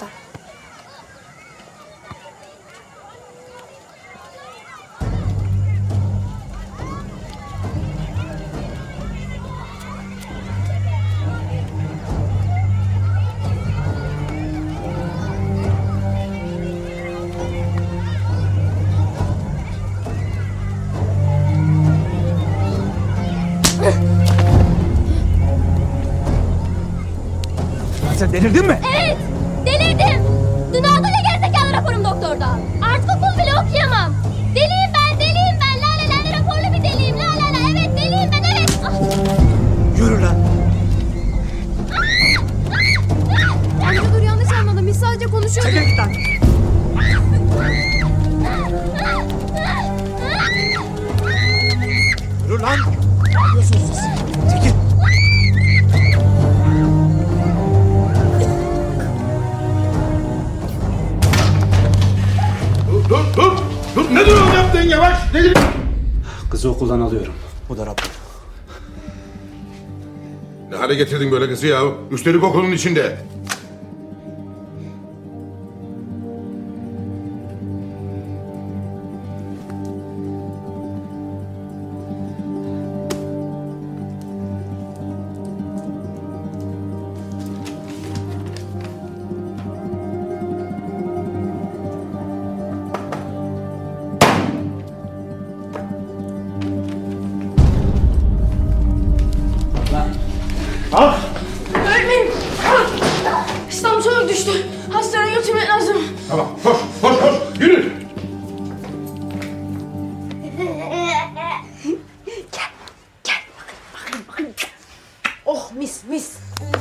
Sen delirdin mi? Evet, delirdim. Dün aldı ya gerizekalı raporum doktorda. Artık okul bile okuyamam. Deliyim ben. La la la, raporlu bir deliyim. La la la, evet deliyim ben, evet. Yürü lan. Amca dur, yanlış anladım. Biz sadece konuşuyorduk. Çekil git lan. Yürü lan. Ne yapıyorsunuz siz? Çekil. Dur ne duruyorsun yaptın yavaş. Ne Kızı okuldan alıyorum. Bu da rapor. Ne hale getirdin böyle kızı ya? Üstelik okulun içinde. Öğretmenim! İstanbul çocuk düştü. Hastaneye götürmek lazım. Tamam koş yürü. Oh mis mis.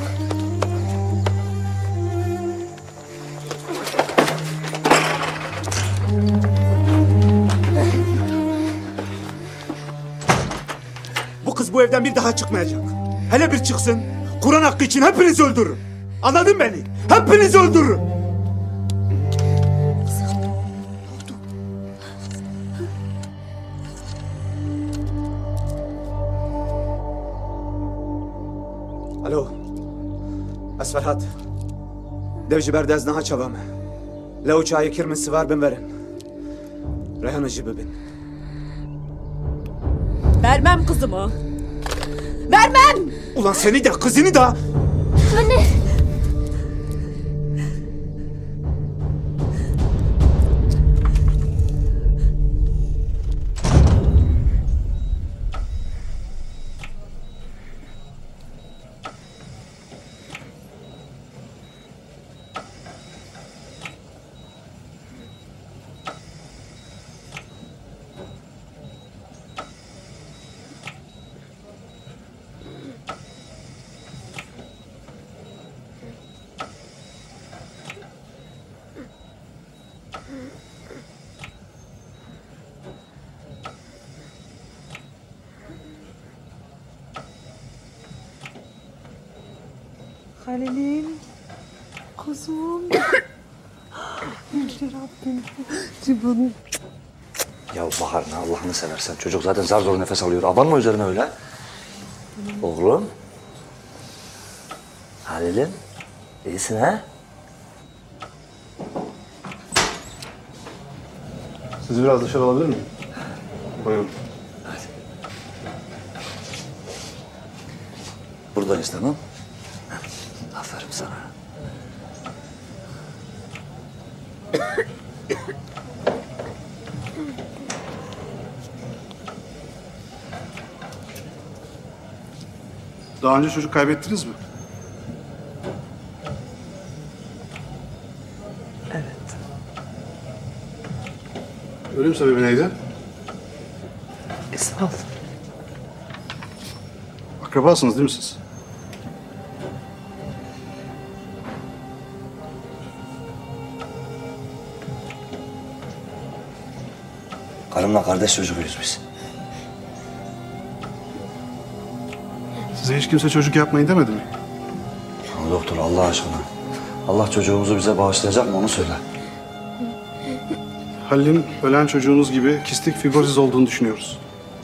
Bu kız bu evden bir daha çıkmayacak. Hele bir çıksın, Kur'an hakkı için hepinizi öldürürüm. Anladın beni? Hepinizi öldürürüm. Alo. Esferhat. Devci berdez naha çavam. Le uçağı kirmesi var bin verin. Reyhan'ı jibi bin. Vermem kızımı. Vermem! Ulan seni de kızını da... Anne! Halil'im. Kuzum. Yüce Rabbim. Civanım. Ya Bahar ne Allah'ını seversen. Çocuk zaten zar zor nefes alıyor. Abanma üzerine öyle. Oğlum. Halil'im. İyisin ha? Sizi biraz dışarı alabilir miyim? Buyurun. Buradayız tamam. Aferin sana. Daha önce çocuk kaybettiniz mi? Evet. Ölüm sebebi neydi? İsmail. Akrabasınız değil mi siz? Karımla kardeş çocuğuyuz biz. Size hiç kimse çocuk yapmayın demedi mi? Ama doktor Allah aşkına. Allah çocuğumuzu bize bağışlayacak mı onu söyle. Halil'in ölen çocuğunuz gibi kistik fibrozis olduğunu düşünüyoruz.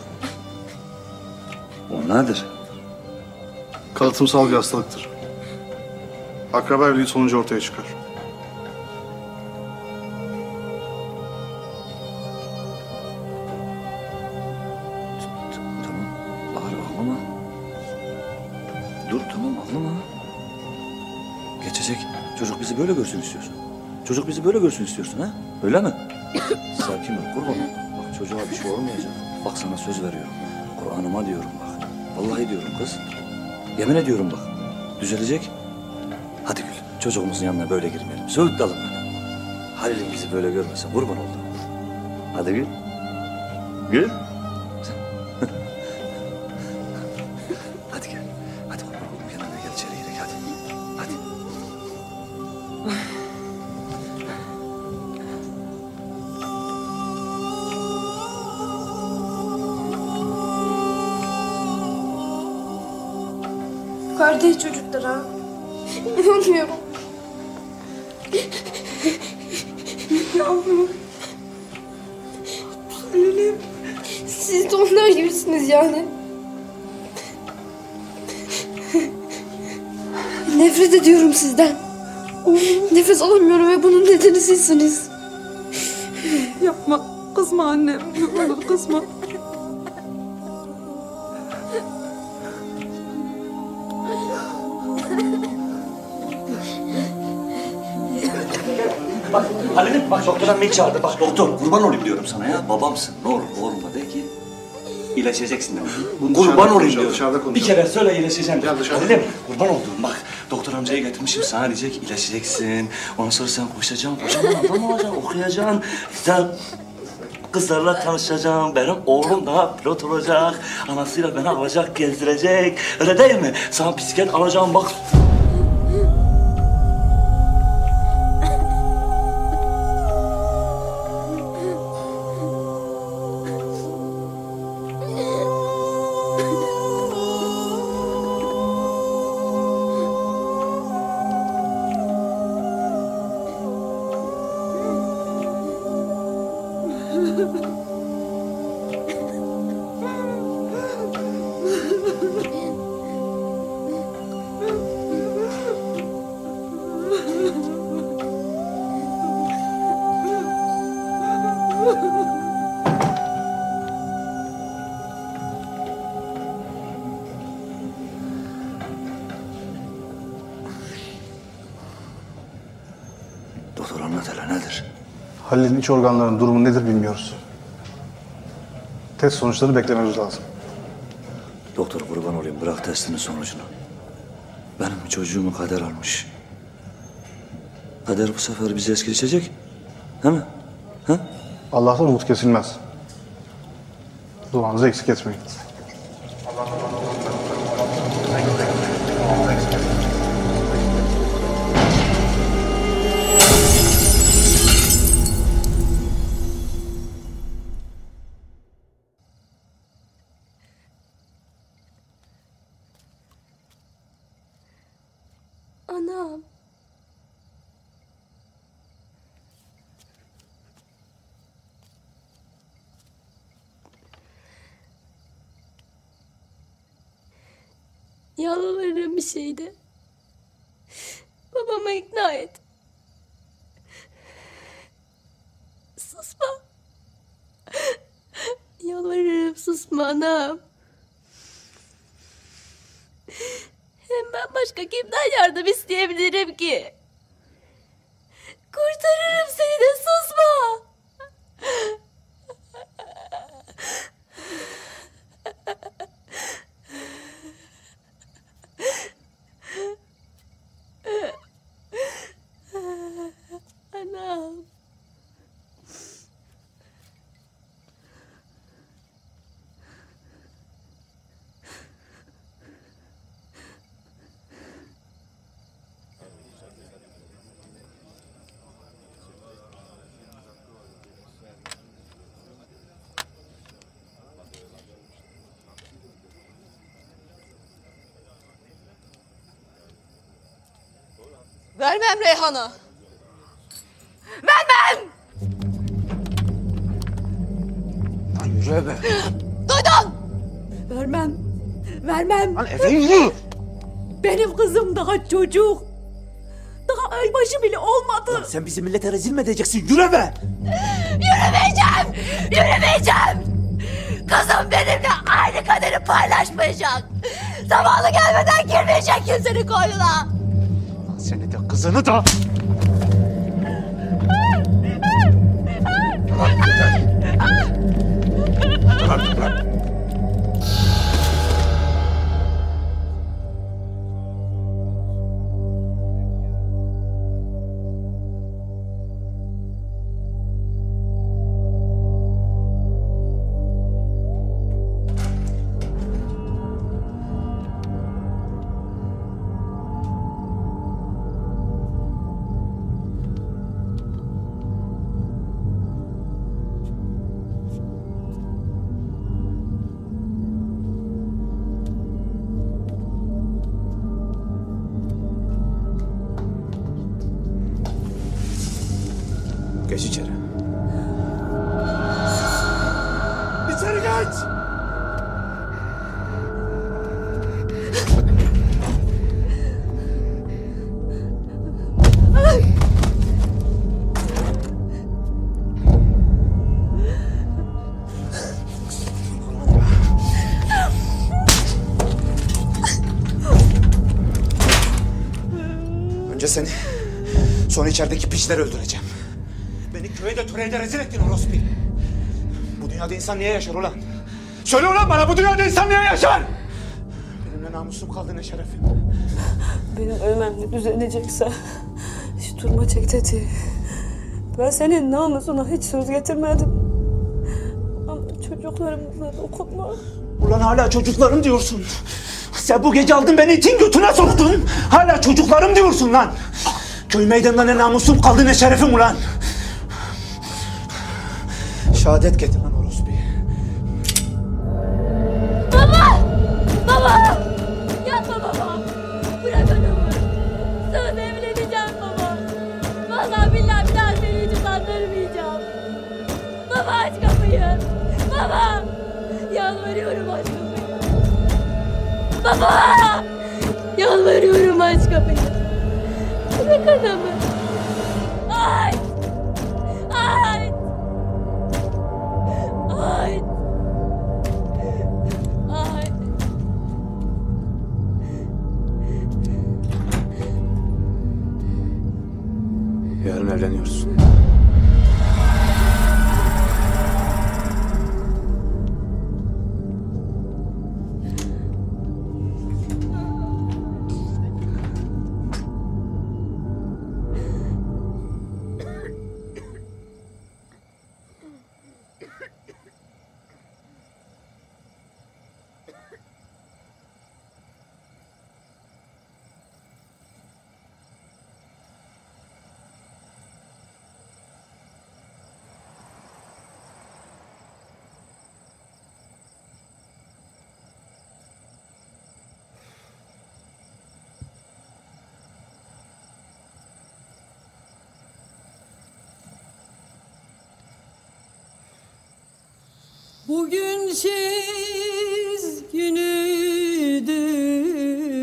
O nedir? Kalıtımsal bir hastalıktır. Akraba evliliği sonucu ortaya çıkar. Bahar ağlama. Dur tamam ağlama. Geçecek. Çocuk bizi böyle görsün istiyorsun. Çocuk bizi böyle görsün istiyorsun ha? Öyle mi? Sakin ol kurban. Bak çocuğa bir şey olmayacak. Bak sana söz veriyorum. Kur'an'ıma diyorum bak. Vallahi diyorum kız. Yemin ediyorum bak. Düzelecek. Hadi Gül. Çocuğumuzun yanına böyle girmeyelim. Söğüt dalın bana. Halil'in bizi böyle görmesin. Kurban oldu. Hadi Gül. Gül. Hadi gel. Hadi kurban oğlum yanına gel içeri girek hadi. Hadi. Kardeş çocuklar ha. İnanmıyorum. Yavrum. Halil'im. Siz de onlar gibisiniz yani. Nefret ediyorum sizden. Nefes alamıyorum ve bunun nedeni sizsiniz. Yapma. Kızma annem. Ne olur kızma. Bak Halil'im bak doktor ammayı çağırdı. Bak doktor kurban olayım diyorum sana ya. Babamsın. Ne olur oğluma de ki iyileşeceksin. Kurban olayım diyorum. Bir kere söyle iyileşeceğim. Halil'im kurban olduğum bak. Doktor amcayı getirmişim sana diyecek iyileşeceksin. Ondan sonra sen koşacaksın. Kocaman adam olacaksın. Okuyacaksın. Sen kızlarla tanışacaksın. Benim oğlum daha pilot olacak. Anasıyla beni alacak, gezdirecek. Öyle değil mi? Sana bisiklet alacağım bak. Doktor anlat hele nedir? Halil'in iç organlarının durumu nedir bilmiyoruz. Test sonuçlarını beklememiz lazım. Doktor kurban olayım bırak testinin sonucunu. Benim çocuğumu kader almış. Kader bu sefer bizi es geçecek. Değil mi? Ha? Allah'tan umut kesilmez. Duanızı eksik etmeyin. Yalvarırım bir şeydi. Babamı ikna et. Susma. Yalvarırım susma anam. Hem ben başka kimden yardım isteyebilirim ki? Kurtarırım seni de susma. Anam. Vermem Reyhan'ı. Vermem! Lan yürü eve. Duydun! Vermem. Vermem. Lan eve yürü. Benim kızım daha çocuk. Daha aybaşı bile olmadı. Lan sen bizi millete rezil mi edeceksin? Yürü eve. Yürümeyeceğim! Yürümeyeceğim! Kızım benimle aynı kaderi paylaşmayacak. Zamanı gelmeden girmeyecek kimsenin koynuna. Lan seni de kızını da. Bırak. Geç içeri. İçeri geç! Önce seni, sonra içerideki piçleri öldüreceğim. Beni köye de töreye de rezil ettin orospu. Bu dünyada insan niye yaşar ulan? Söyle ulan bana, bu dünyada insan niye yaşar? Benim ne namusum kaldı ne şerefim. Benim ölmem de düzelecekse hiç durma çek tetiği. Ben senin namusuna hiç söz getirmedim. Ama çocuklarımıza dokunma. Ulan hala çocuklarım diyorsun. Sen bu gece aldın beni itin götüne soktun. Hala çocuklarım diyorsun lan. Köy meydanında ne namusum kaldı ne şerefim ulan. Şehadet getir lan orospu. Baba! Baba! Yapma baba! Bırak adamı! Sana evleneceğim baba! Vallahi billahi bir daha seni hiç utandırmayacağım! Baba aç kapıyı! Baba! Yalvarıyorum aç kapıyı! Baba! Yalvarıyorum aç kapıyı! Bırak adamı! Aç! Aç! Aç! Aç! Yarın evleniyorsun. Bugün çizgünüdür.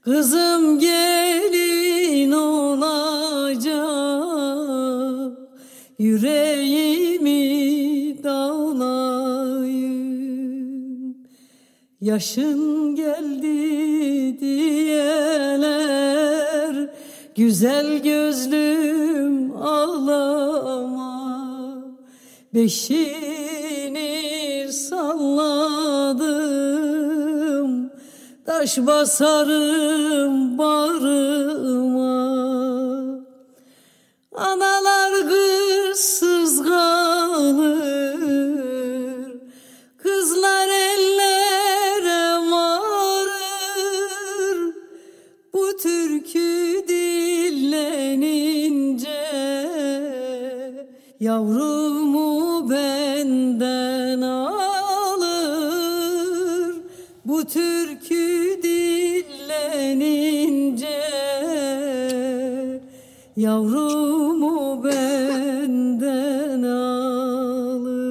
Kızım gelin olacak, yüreğimi dağlayın. Yaşın geldi diyeler, güzel gözlüm ağlama. Beşinir salladım, taş basarım bağrıma. Analar kızsız kalır, kızlar ellere varır. Bu türkü dinlenince yavrumu benden alır. Bu türkü dinlenince yavrumu benden alır.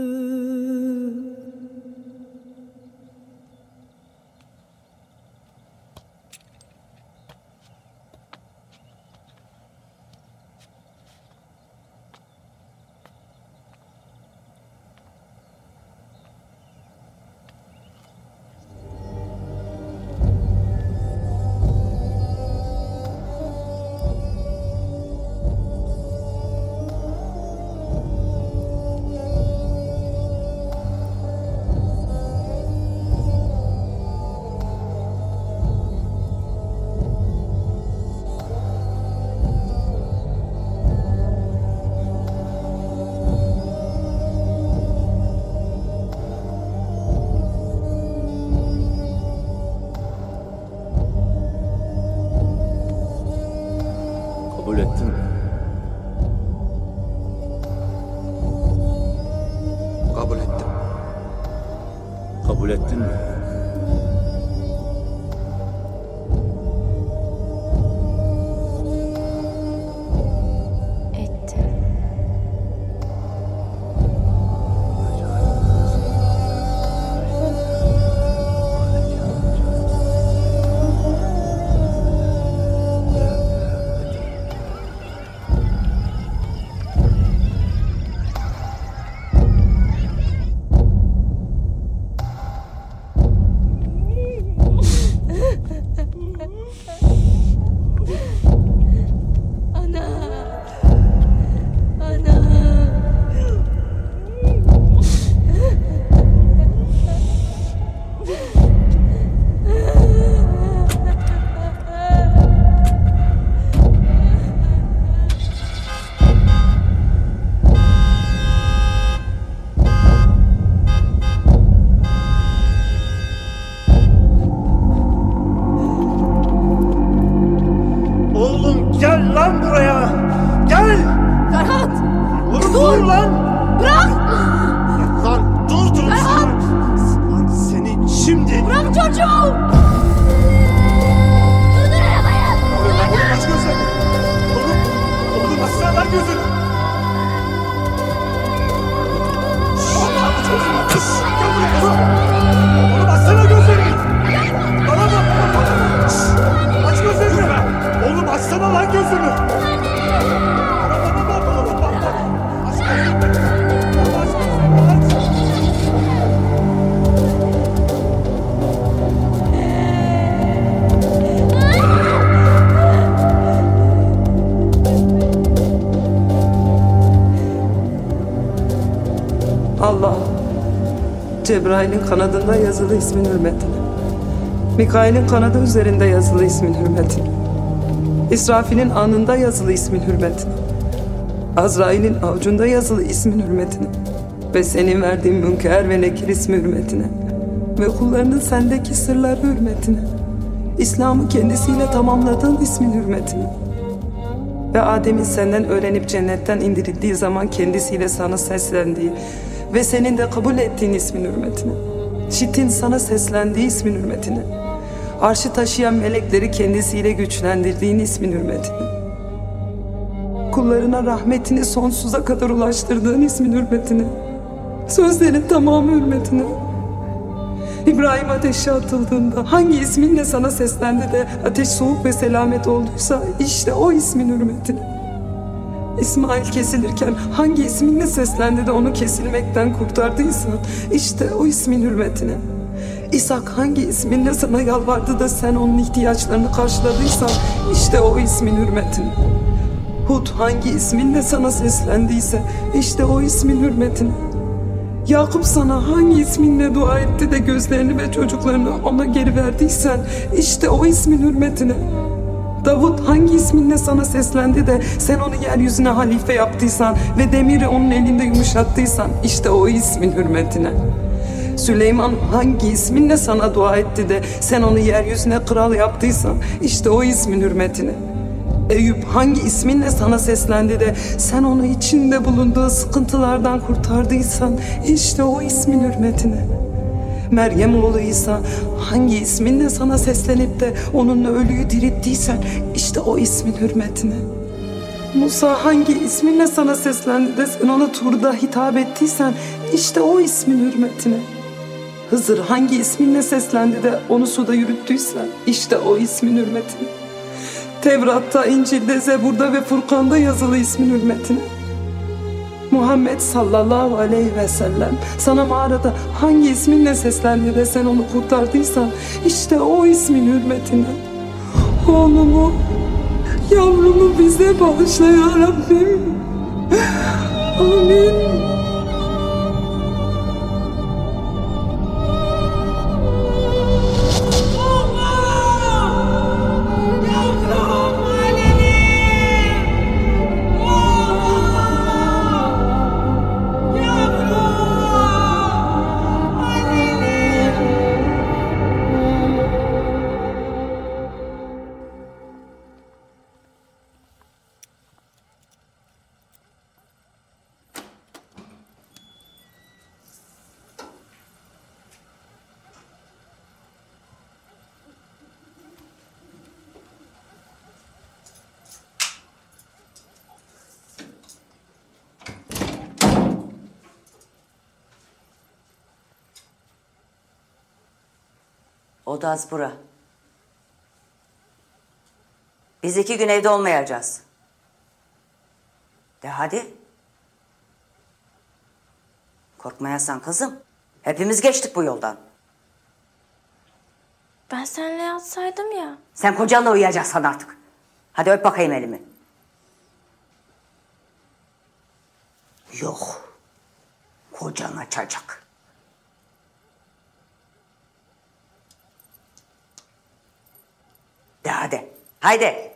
Kabul ettin mi? Kabul ettim. Kabul ettin mi? Gel lan buraya! Gel! Ferhat! Oğlum dur lan! Bırak! Lan dur! Ferhat! Lan seni şimdi... Bırak çocuğu! Durdur arabayı! Oğlum aç gözlerini! Oğlum açsana lan gözünü! Oğlum açsana gözlerini! Bana bak! Aç gözlerini! Oğlum açsana lan gözünü! Allah, Cebrail'in kanadında yazılı ismin hürmetine, Mikail'in kanadı üzerinde yazılı ismin hürmetine, İsrafil'in alnında yazılı ismin hürmetine, Azrail'in avucunda yazılı ismin hürmetine ve senin verdiğin Münker ve Nekir ismi hürmetine ve kullarının sendeki sırlar hürmetine, İslam'ı kendisiyle tamamladığın ismin hürmetine ve Adem'in senden öğrenip cennetten indirildiği zaman kendisiyle sana seslendiği ve senin de kabul ettiğin ismin hürmetine, Şit'in sana seslendiği ismin hürmetine, arşı taşıyan melekleri kendisiyle güçlendirdiğin ismin hürmetine, kullarına rahmetini sonsuza kadar ulaştırdığın ismin hürmetine, sözlerin tamamı hürmetine, İbrahim ateşe atıldığında hangi isminle sana seslendi de ateş soğuk ve selamet olduysa işte o ismin hürmetine. İsmail kesilirken hangi isminle seslendi de onu kesilmekten kurtardıysan işte o ismin hürmetine. İshak hangi isminle sana yalvardı da sen onun ihtiyaçlarını karşıladıysan işte o ismin hürmetine. Hud hangi isminle sana seslendiyse işte o ismin hürmetine. Yakup sana hangi isminle dua etti de gözlerini ve çocuklarını ona geri verdiysen işte o ismin hürmetine. Davut hangi isminle sana seslendi de sen onu yeryüzüne halife yaptıysan ve demiri onun elinde yumuşattıysan işte o ismin hürmetine. Süleyman hangi isminle sana dua etti de sen onu yeryüzüne kral yaptıysan işte o ismin hürmetine. Eyüp hangi isminle sana seslendi de sen onu içinde bulunduğu sıkıntılardan kurtardıysan işte o ismin hürmetine. Meryem oğlu İsa hangi isminle sana seslenip de onunla ölüyü dirittiysen işte o ismin hürmetine. Musa hangi isminle sana seslendi de sen ona Tur'da hitap ettiysen işte o ismin hürmetine. Hızır hangi isminle seslendi de onu suda yürüttüysen işte o ismin hürmetine. Tevrat'ta, İncil'de, Zebur'da ve Furkan'da yazılı ismin hürmetine. Muhammed sallallahu aleyhi ve sellem sana mağarada hangi isminle seslendi de sen onu kurtardıysan işte o ismin hürmetine. Oğlumu, yavrumu bize bağışla ya Rabbim. Amin. O da az bura. Biz 2 gün evde olmayacağız. De hadi. Korkmayasan kızım. Hepimiz geçtik bu yoldan. Ben seninle yatsaydım ya. Sen kocanla uyuyacaksın artık. Hadi öp bakayım elimi. Yok. Kocan açacak. De hadi. Haydi.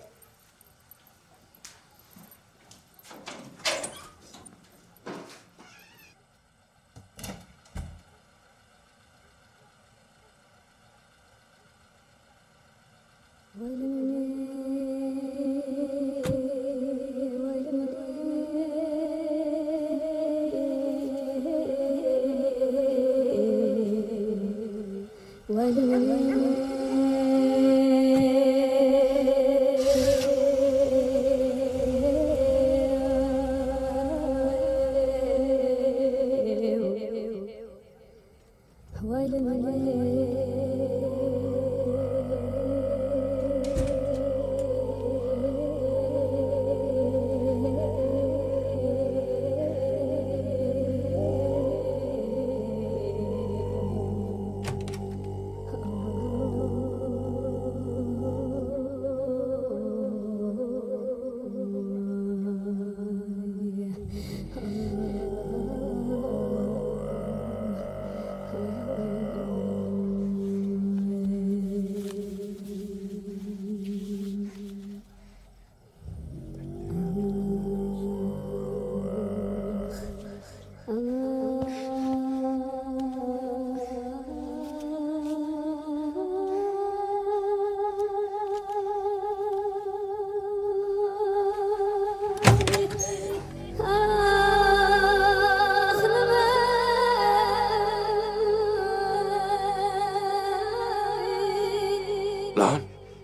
Lan.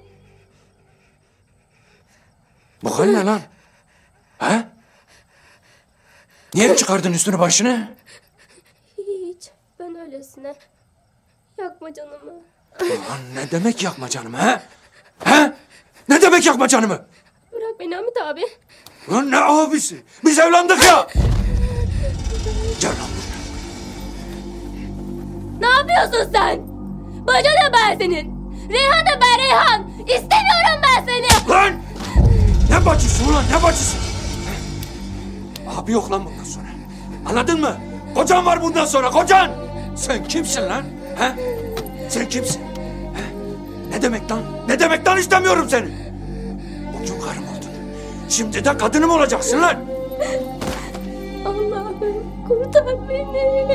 Bu hal ne lan? Ha? Niye çıkardın üstünü başını? Hiç. Ben öylesine Yakma canımı. Lan ne demek yakma canımı he? He? Ne demek yakma canımı? Bırak beni Hamit abi. Lan ne abisi? Biz evlendik ya. Gel lan buraya. Ne yapıyorsun sen? Baca da ben senin. Reyhan da ben Reyhan. İstemiyorum ben seni. Lan! Ne bacısı ulan ne bacısı? Abi yok lan bundan sonra. Anladın mı? Kocan var bundan sonra kocan. Sen kimsin lan? He? Sen kimsin? He? Ne demek lan? Ne demek lan istemiyorum seni. Bugün karım oldun. Şimdi de kadınım olacaksın lan. Allah'ım kurtar beni.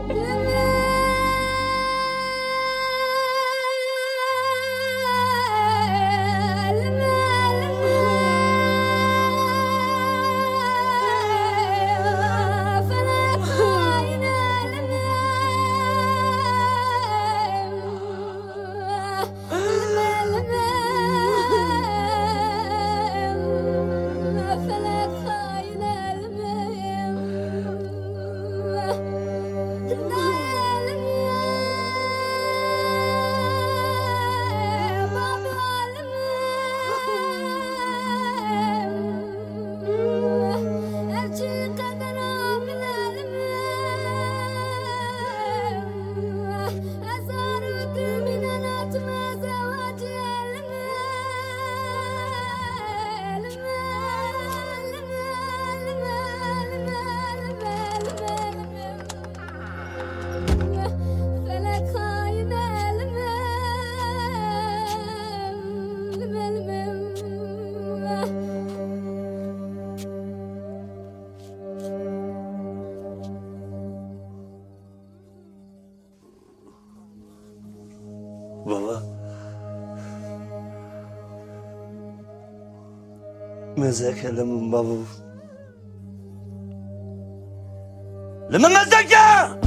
Baba. Mezek elemin baba. Leme mezek ya!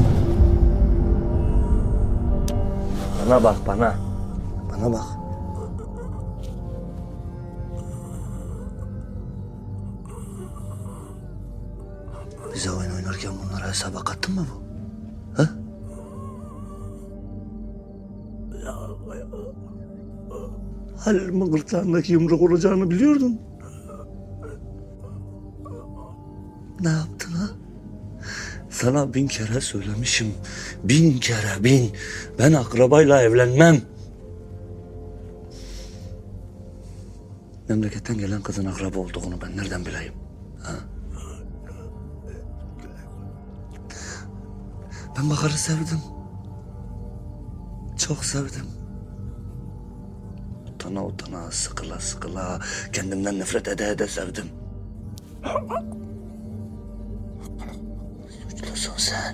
Bana bak bana. Bana bak. Bize oyun oynarken bunlara hesaba kattın mı bu? Ha? Halil'imin gırtlağındaki yumruk olacağını biliyordun. Ne yaptın ha? Sana 1000 kere söylemişim. 1000 kere 1000. Ben akrabayla evlenmem. Memleketten gelen kızın akraba olduğunu ben nereden bileyim? Ha? Ben Bahar'ı sevdim. Çok sevdim. Utana utana, sıkıla sıkıla, kendimden nefret ede ede sevdim. Suçlusun sen.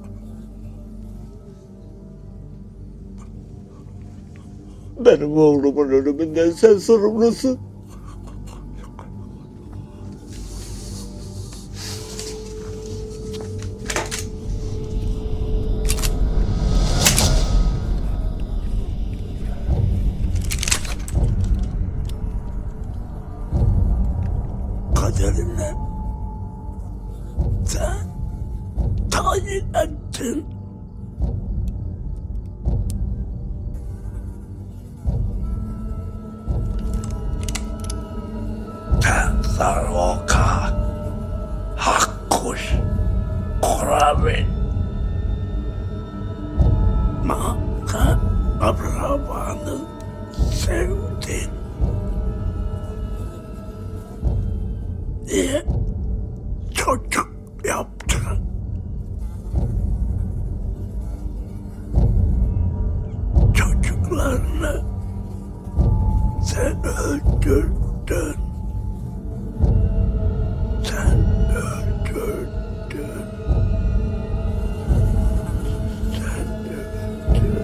Benim oğlumun ölümünden sen sorumlusun. Kaderine sen tayin ettin. Tezaroka hakkuş kurabin maka abrabanı sevdin diye çocuk yaptın. Çocuklarını sen öldürdün. Sen öldürdün. Sen öldürdün.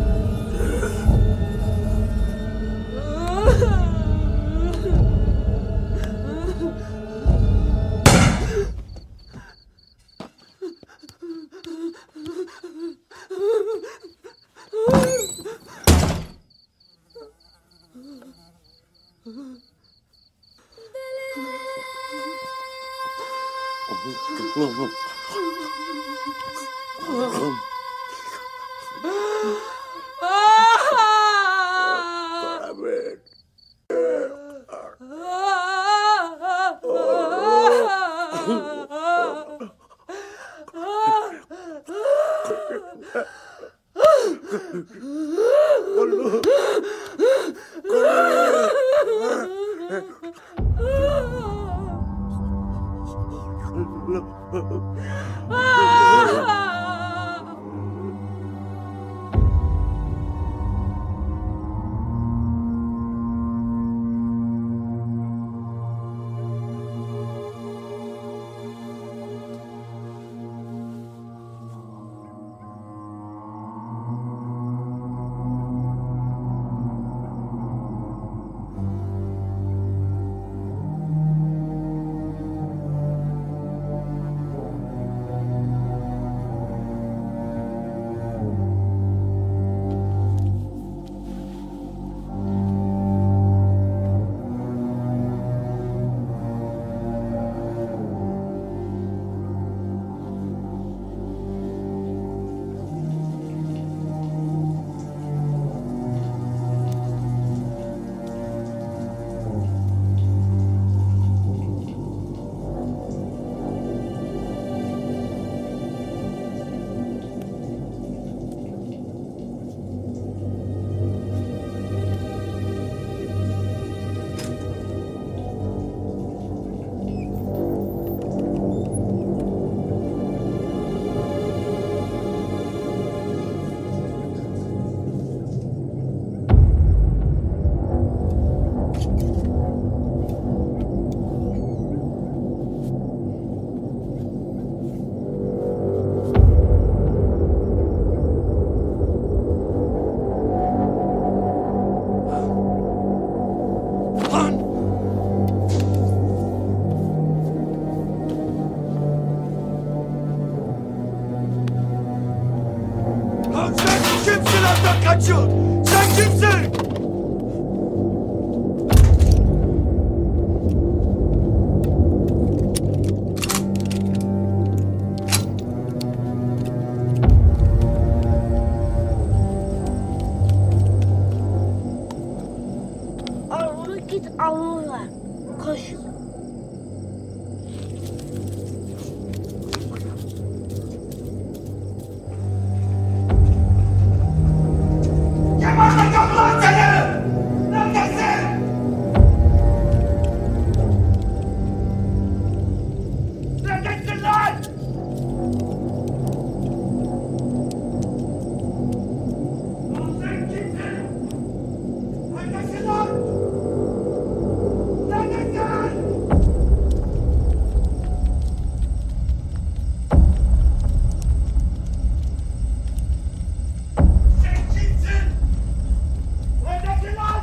Lan sen kimsin evden kaçıyorsun? Sen kimsin? Al git al ver. Koş. Geberteceğim lan seni! Neredesin? Neredesin lan? Lan sen kimsin? Neredesin lan? Neredesin? Sen kimsin? Neredesin lan?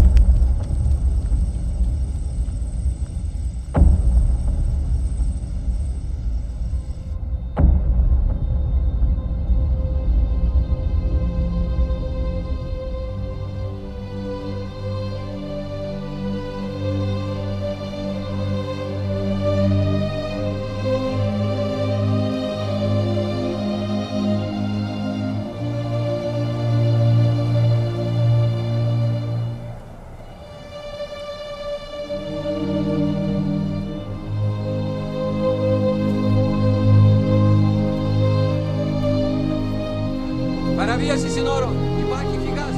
Para via, sì, signoro. I banchi figas.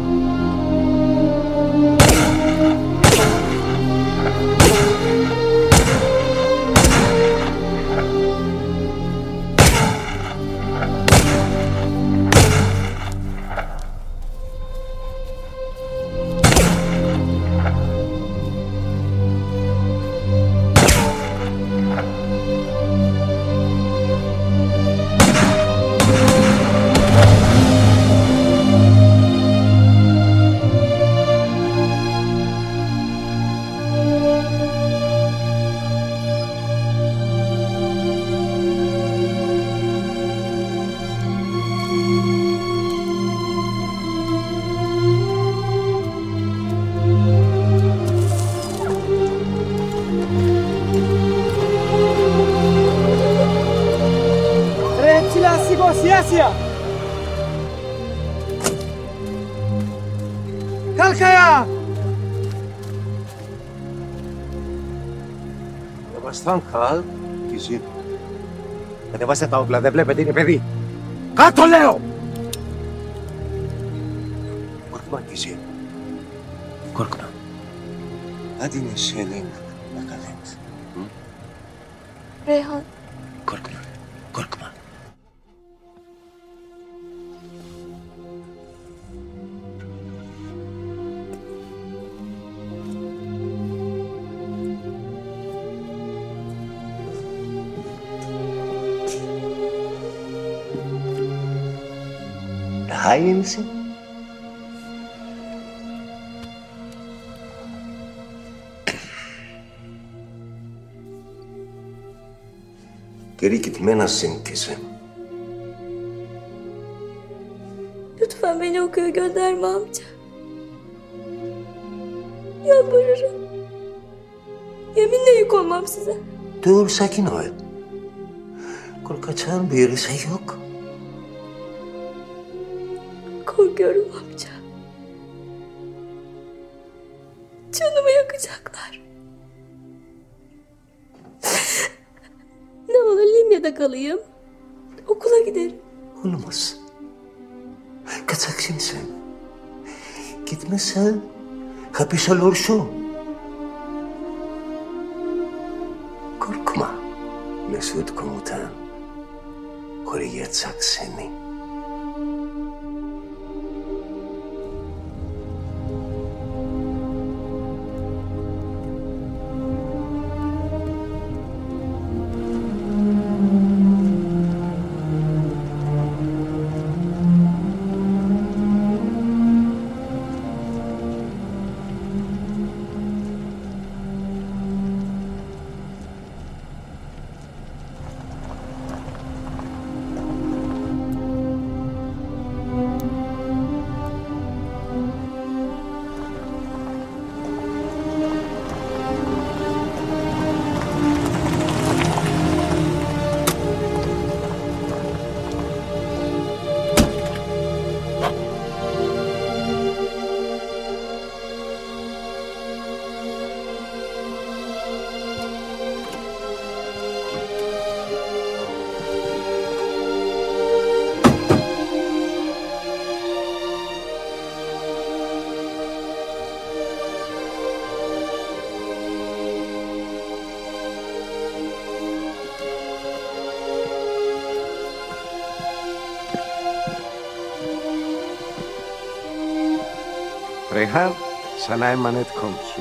Siyasiya! Kalk ayağa! Yavaştan kalk, kişi. Que te vas a estar de plebe, tiene pedí. ¡Gato Leo! Korkma kişi. Korkma. Hadi neşelenin bakalım. Hı? Reyhan. Korkma, korkma. Daha iyi misin? Geri gitmezsin kızım. Lütfen beni o köye gönderme amca. Yalvarırım. Yeminle yük olmam size. Dur, sakin ol. Korkacağın bir şey yok. Korkuyorum amca. Canımı yakacaklar. Ne olur Limya'da kalayım. Okula giderim. Olmaz. Kaçaksın sen. Gitmezsen hapis olursun. Korkma. Mesut komutan koruyacak seni. Reyhan, sana emanet komşu.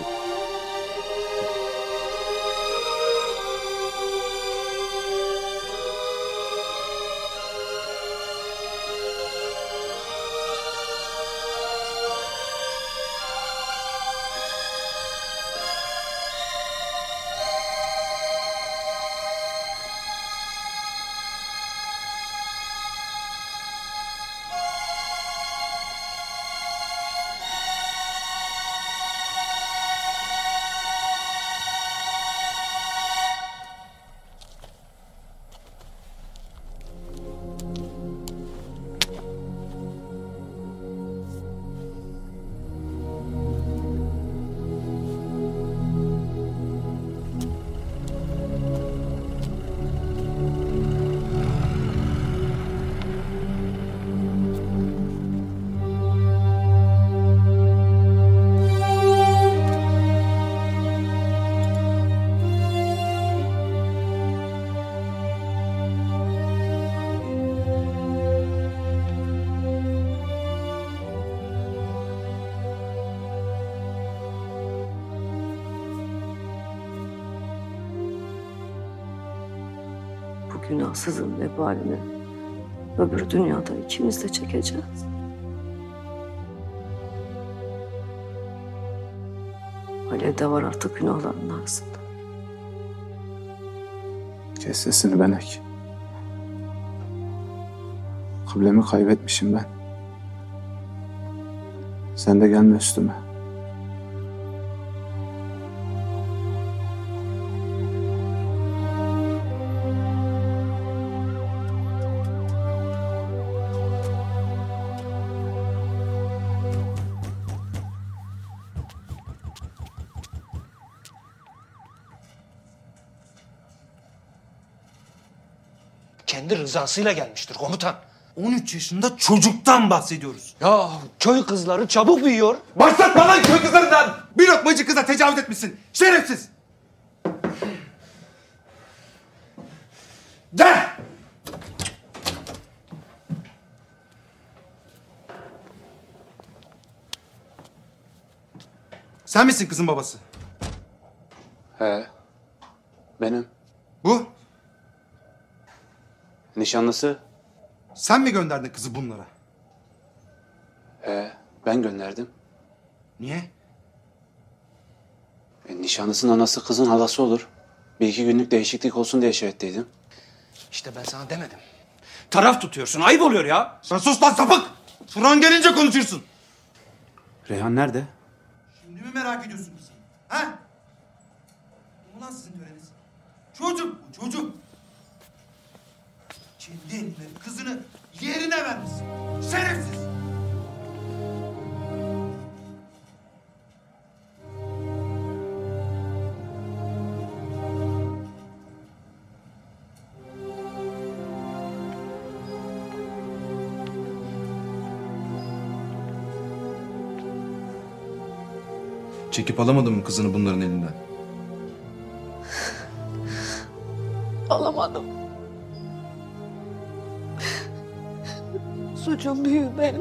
Bu günahsızın vebalini öbür dünyada ikimiz de çekeceğiz. Alev de var artık günahların arasında. Kes sesini Benek. Kıblemi kaybetmişim ben. Sen de gelme üstüme. Kendi rızasıyla gelmiştir komutan. 13 yaşında çocuktan bahsediyoruz. Ya köy kızları çabuk büyüyor. Başlatma lan köy kızlarından! Bir lokmacı kıza tecavüz etmişsin. Şerefsiz! Gel! Sen misin kızın babası? He. Benim. Bu? Nişanlısı. Sen mi gönderdin kızı bunlara? He. Ben gönderdim. Niye? Nişanlısının anası kızın halası olur. Bir iki günlük değişiklik olsun diye şey ettiydim. İşte ben sana demedim. Taraf tutuyorsun. Ayıp oluyor ya. Sen sus lan sapık! Sıran gelince konuşursun. Reyhan nerede? Şimdi mi merak ediyorsun kızı? Ha? Ulan sizin töreniz. Çocuk bu çocuk. Kendi eline kızını yerine vermişsin. Şerefsiz. Çekip alamadın mı kızını bunların elinden? Alamadım. Suçum büyük benim.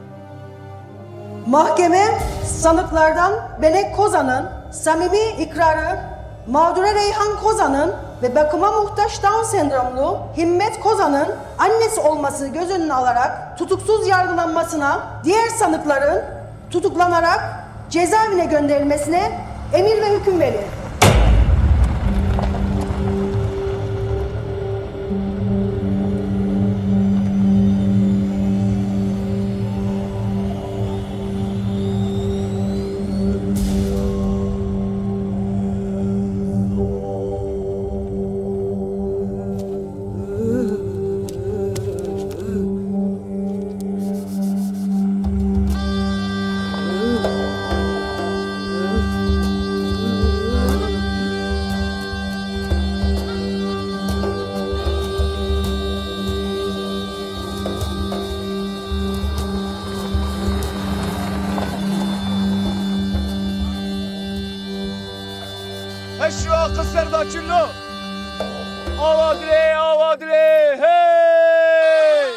Mahkeme sanıklardan Belek Kozan'ın samimi ikrarı, mağdure Reyhan Kozan'ın ve bakıma muhtaç Down sendromlu Himmet Kozan'ın annesi olması göz önüne alarak tutuksuz yargılanmasına, diğer sanıkların tutuklanarak cezaevine gönderilmesine emir ve hüküm verir. Eşru akıl serda çillo. Avadre avadre hey.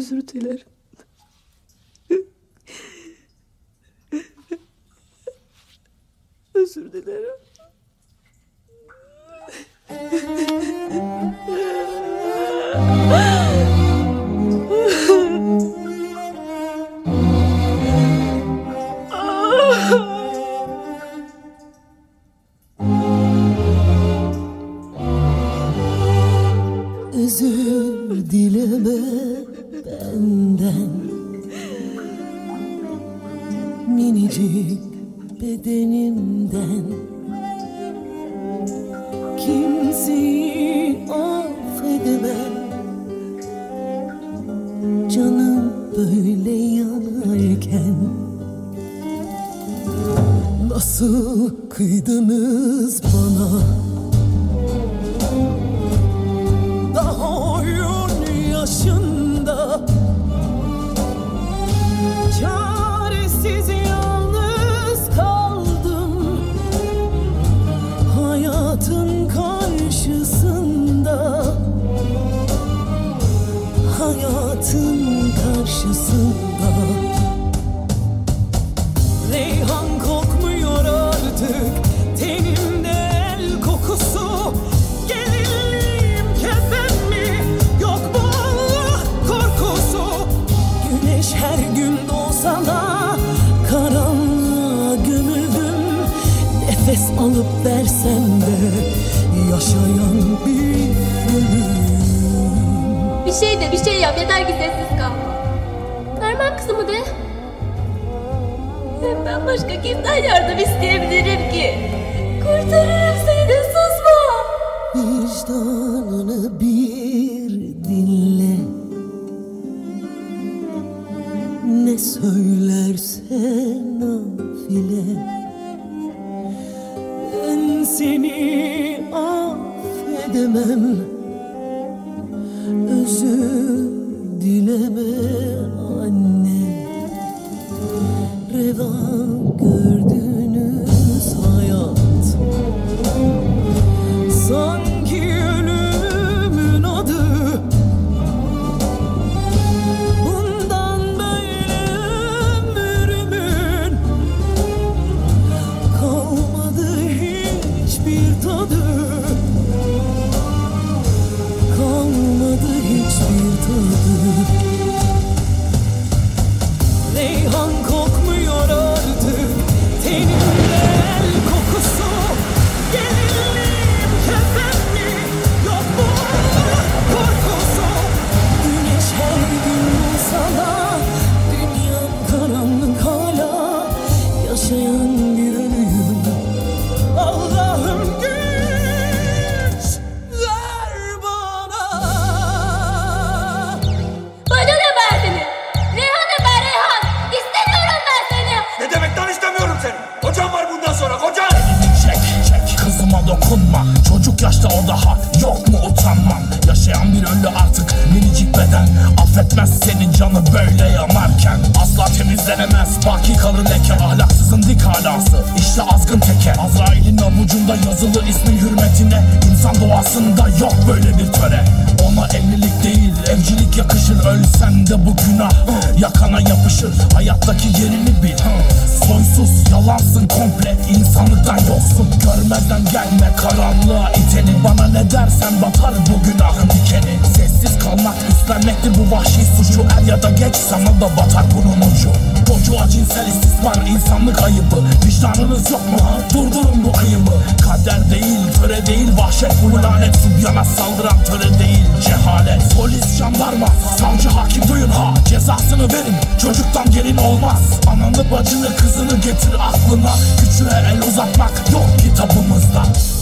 Özür dilerim. Özür dilerim. Özür dileme benden, minicik bedenimden. Kimseyi affedemem, canım böyle yanarken. Nasıl kıydınız bana, daha oyun yaşında, çaresiz yalnız kaldım hayatın karşısında, hayatın karşısında. Reyhan kokmuyor artık tenimde, el kokusu. Gelinliğim kefen mi, yok bu Allah korkusu. Güneş her gün doğsa da karanlığa gömüldüm. Nefes alıp versem de yaşayan bir ölüm. Bir şey de bir şey yap, yeter ki sessiz kal. Vermem kızımı de. Ben başka kimden yardım isteyebilirim ki? Kurtarırım seni de, susma. Vicdanını bir dinle, ne söylersen nafile. Ben seni affedemem, özür dileme anne. Reva gördüğünüz hayat sanki ölümün adı. Bundan böyle ömrümün kalmadı hiçbir tadı, kalmadı hiçbir tadı. Reyhan kokmuyor artık tenimde, el kokusu. Gelinliğim kefen mi, yok bu Allah korkusu. Güneş her gün olsa da dünyam karanlık hala, yaşayan bir ölüyüm. Allah'ım güç ver bana. Bana ne ben seni? Reyhan'ım ben Reyhan. İstemiyorum ben seni. Ne demek lan istemiyorum seni? Kocan var bundan sonra, kocan! Çek, kızıma dokunma. Çocuk yaşta o daha, yok mu utanman? Yaşayan bir ölü artık, minicik beden. Affetmez senin canı böyle yanarken. Asla temizlenemez, baki kalır leke. Ahlaksızın dik alası, işte azgın teke. Azrail'in avucunda yazılı ismin hürmetine. İnsan doğasında yok böyle bir töre. Ona evlilik değil, evcilik yakışır. Ölsen de bu günah yakana yapışır. Hayattaki yerini bil. Soysuz, yalansın komple, insanlıktan yoksun. Görmezden gelme karanlığa iteni. Bana ne dersen batar bu günahın dikeni. Sessiz kalmak üstlenmektir bu vahşi suçu. Er ya da geç sana da batar bunun ucu. Çocuğa cinsel istismar insanlık ayıbı. Vicdanınız yok mu ha? Durdurun bu ayıbı. Kader değil, töre değil, vahşet bu lanet. Sübyana saldıran töre değil, cehalet. Polis, jandarma, savcı, hakim duyun ha. Cezasını verin, çocuktan gelin olmaz. Ananı, bacını, kızını getir aklına. Küçüğe el uzatmak yok kitabımızda.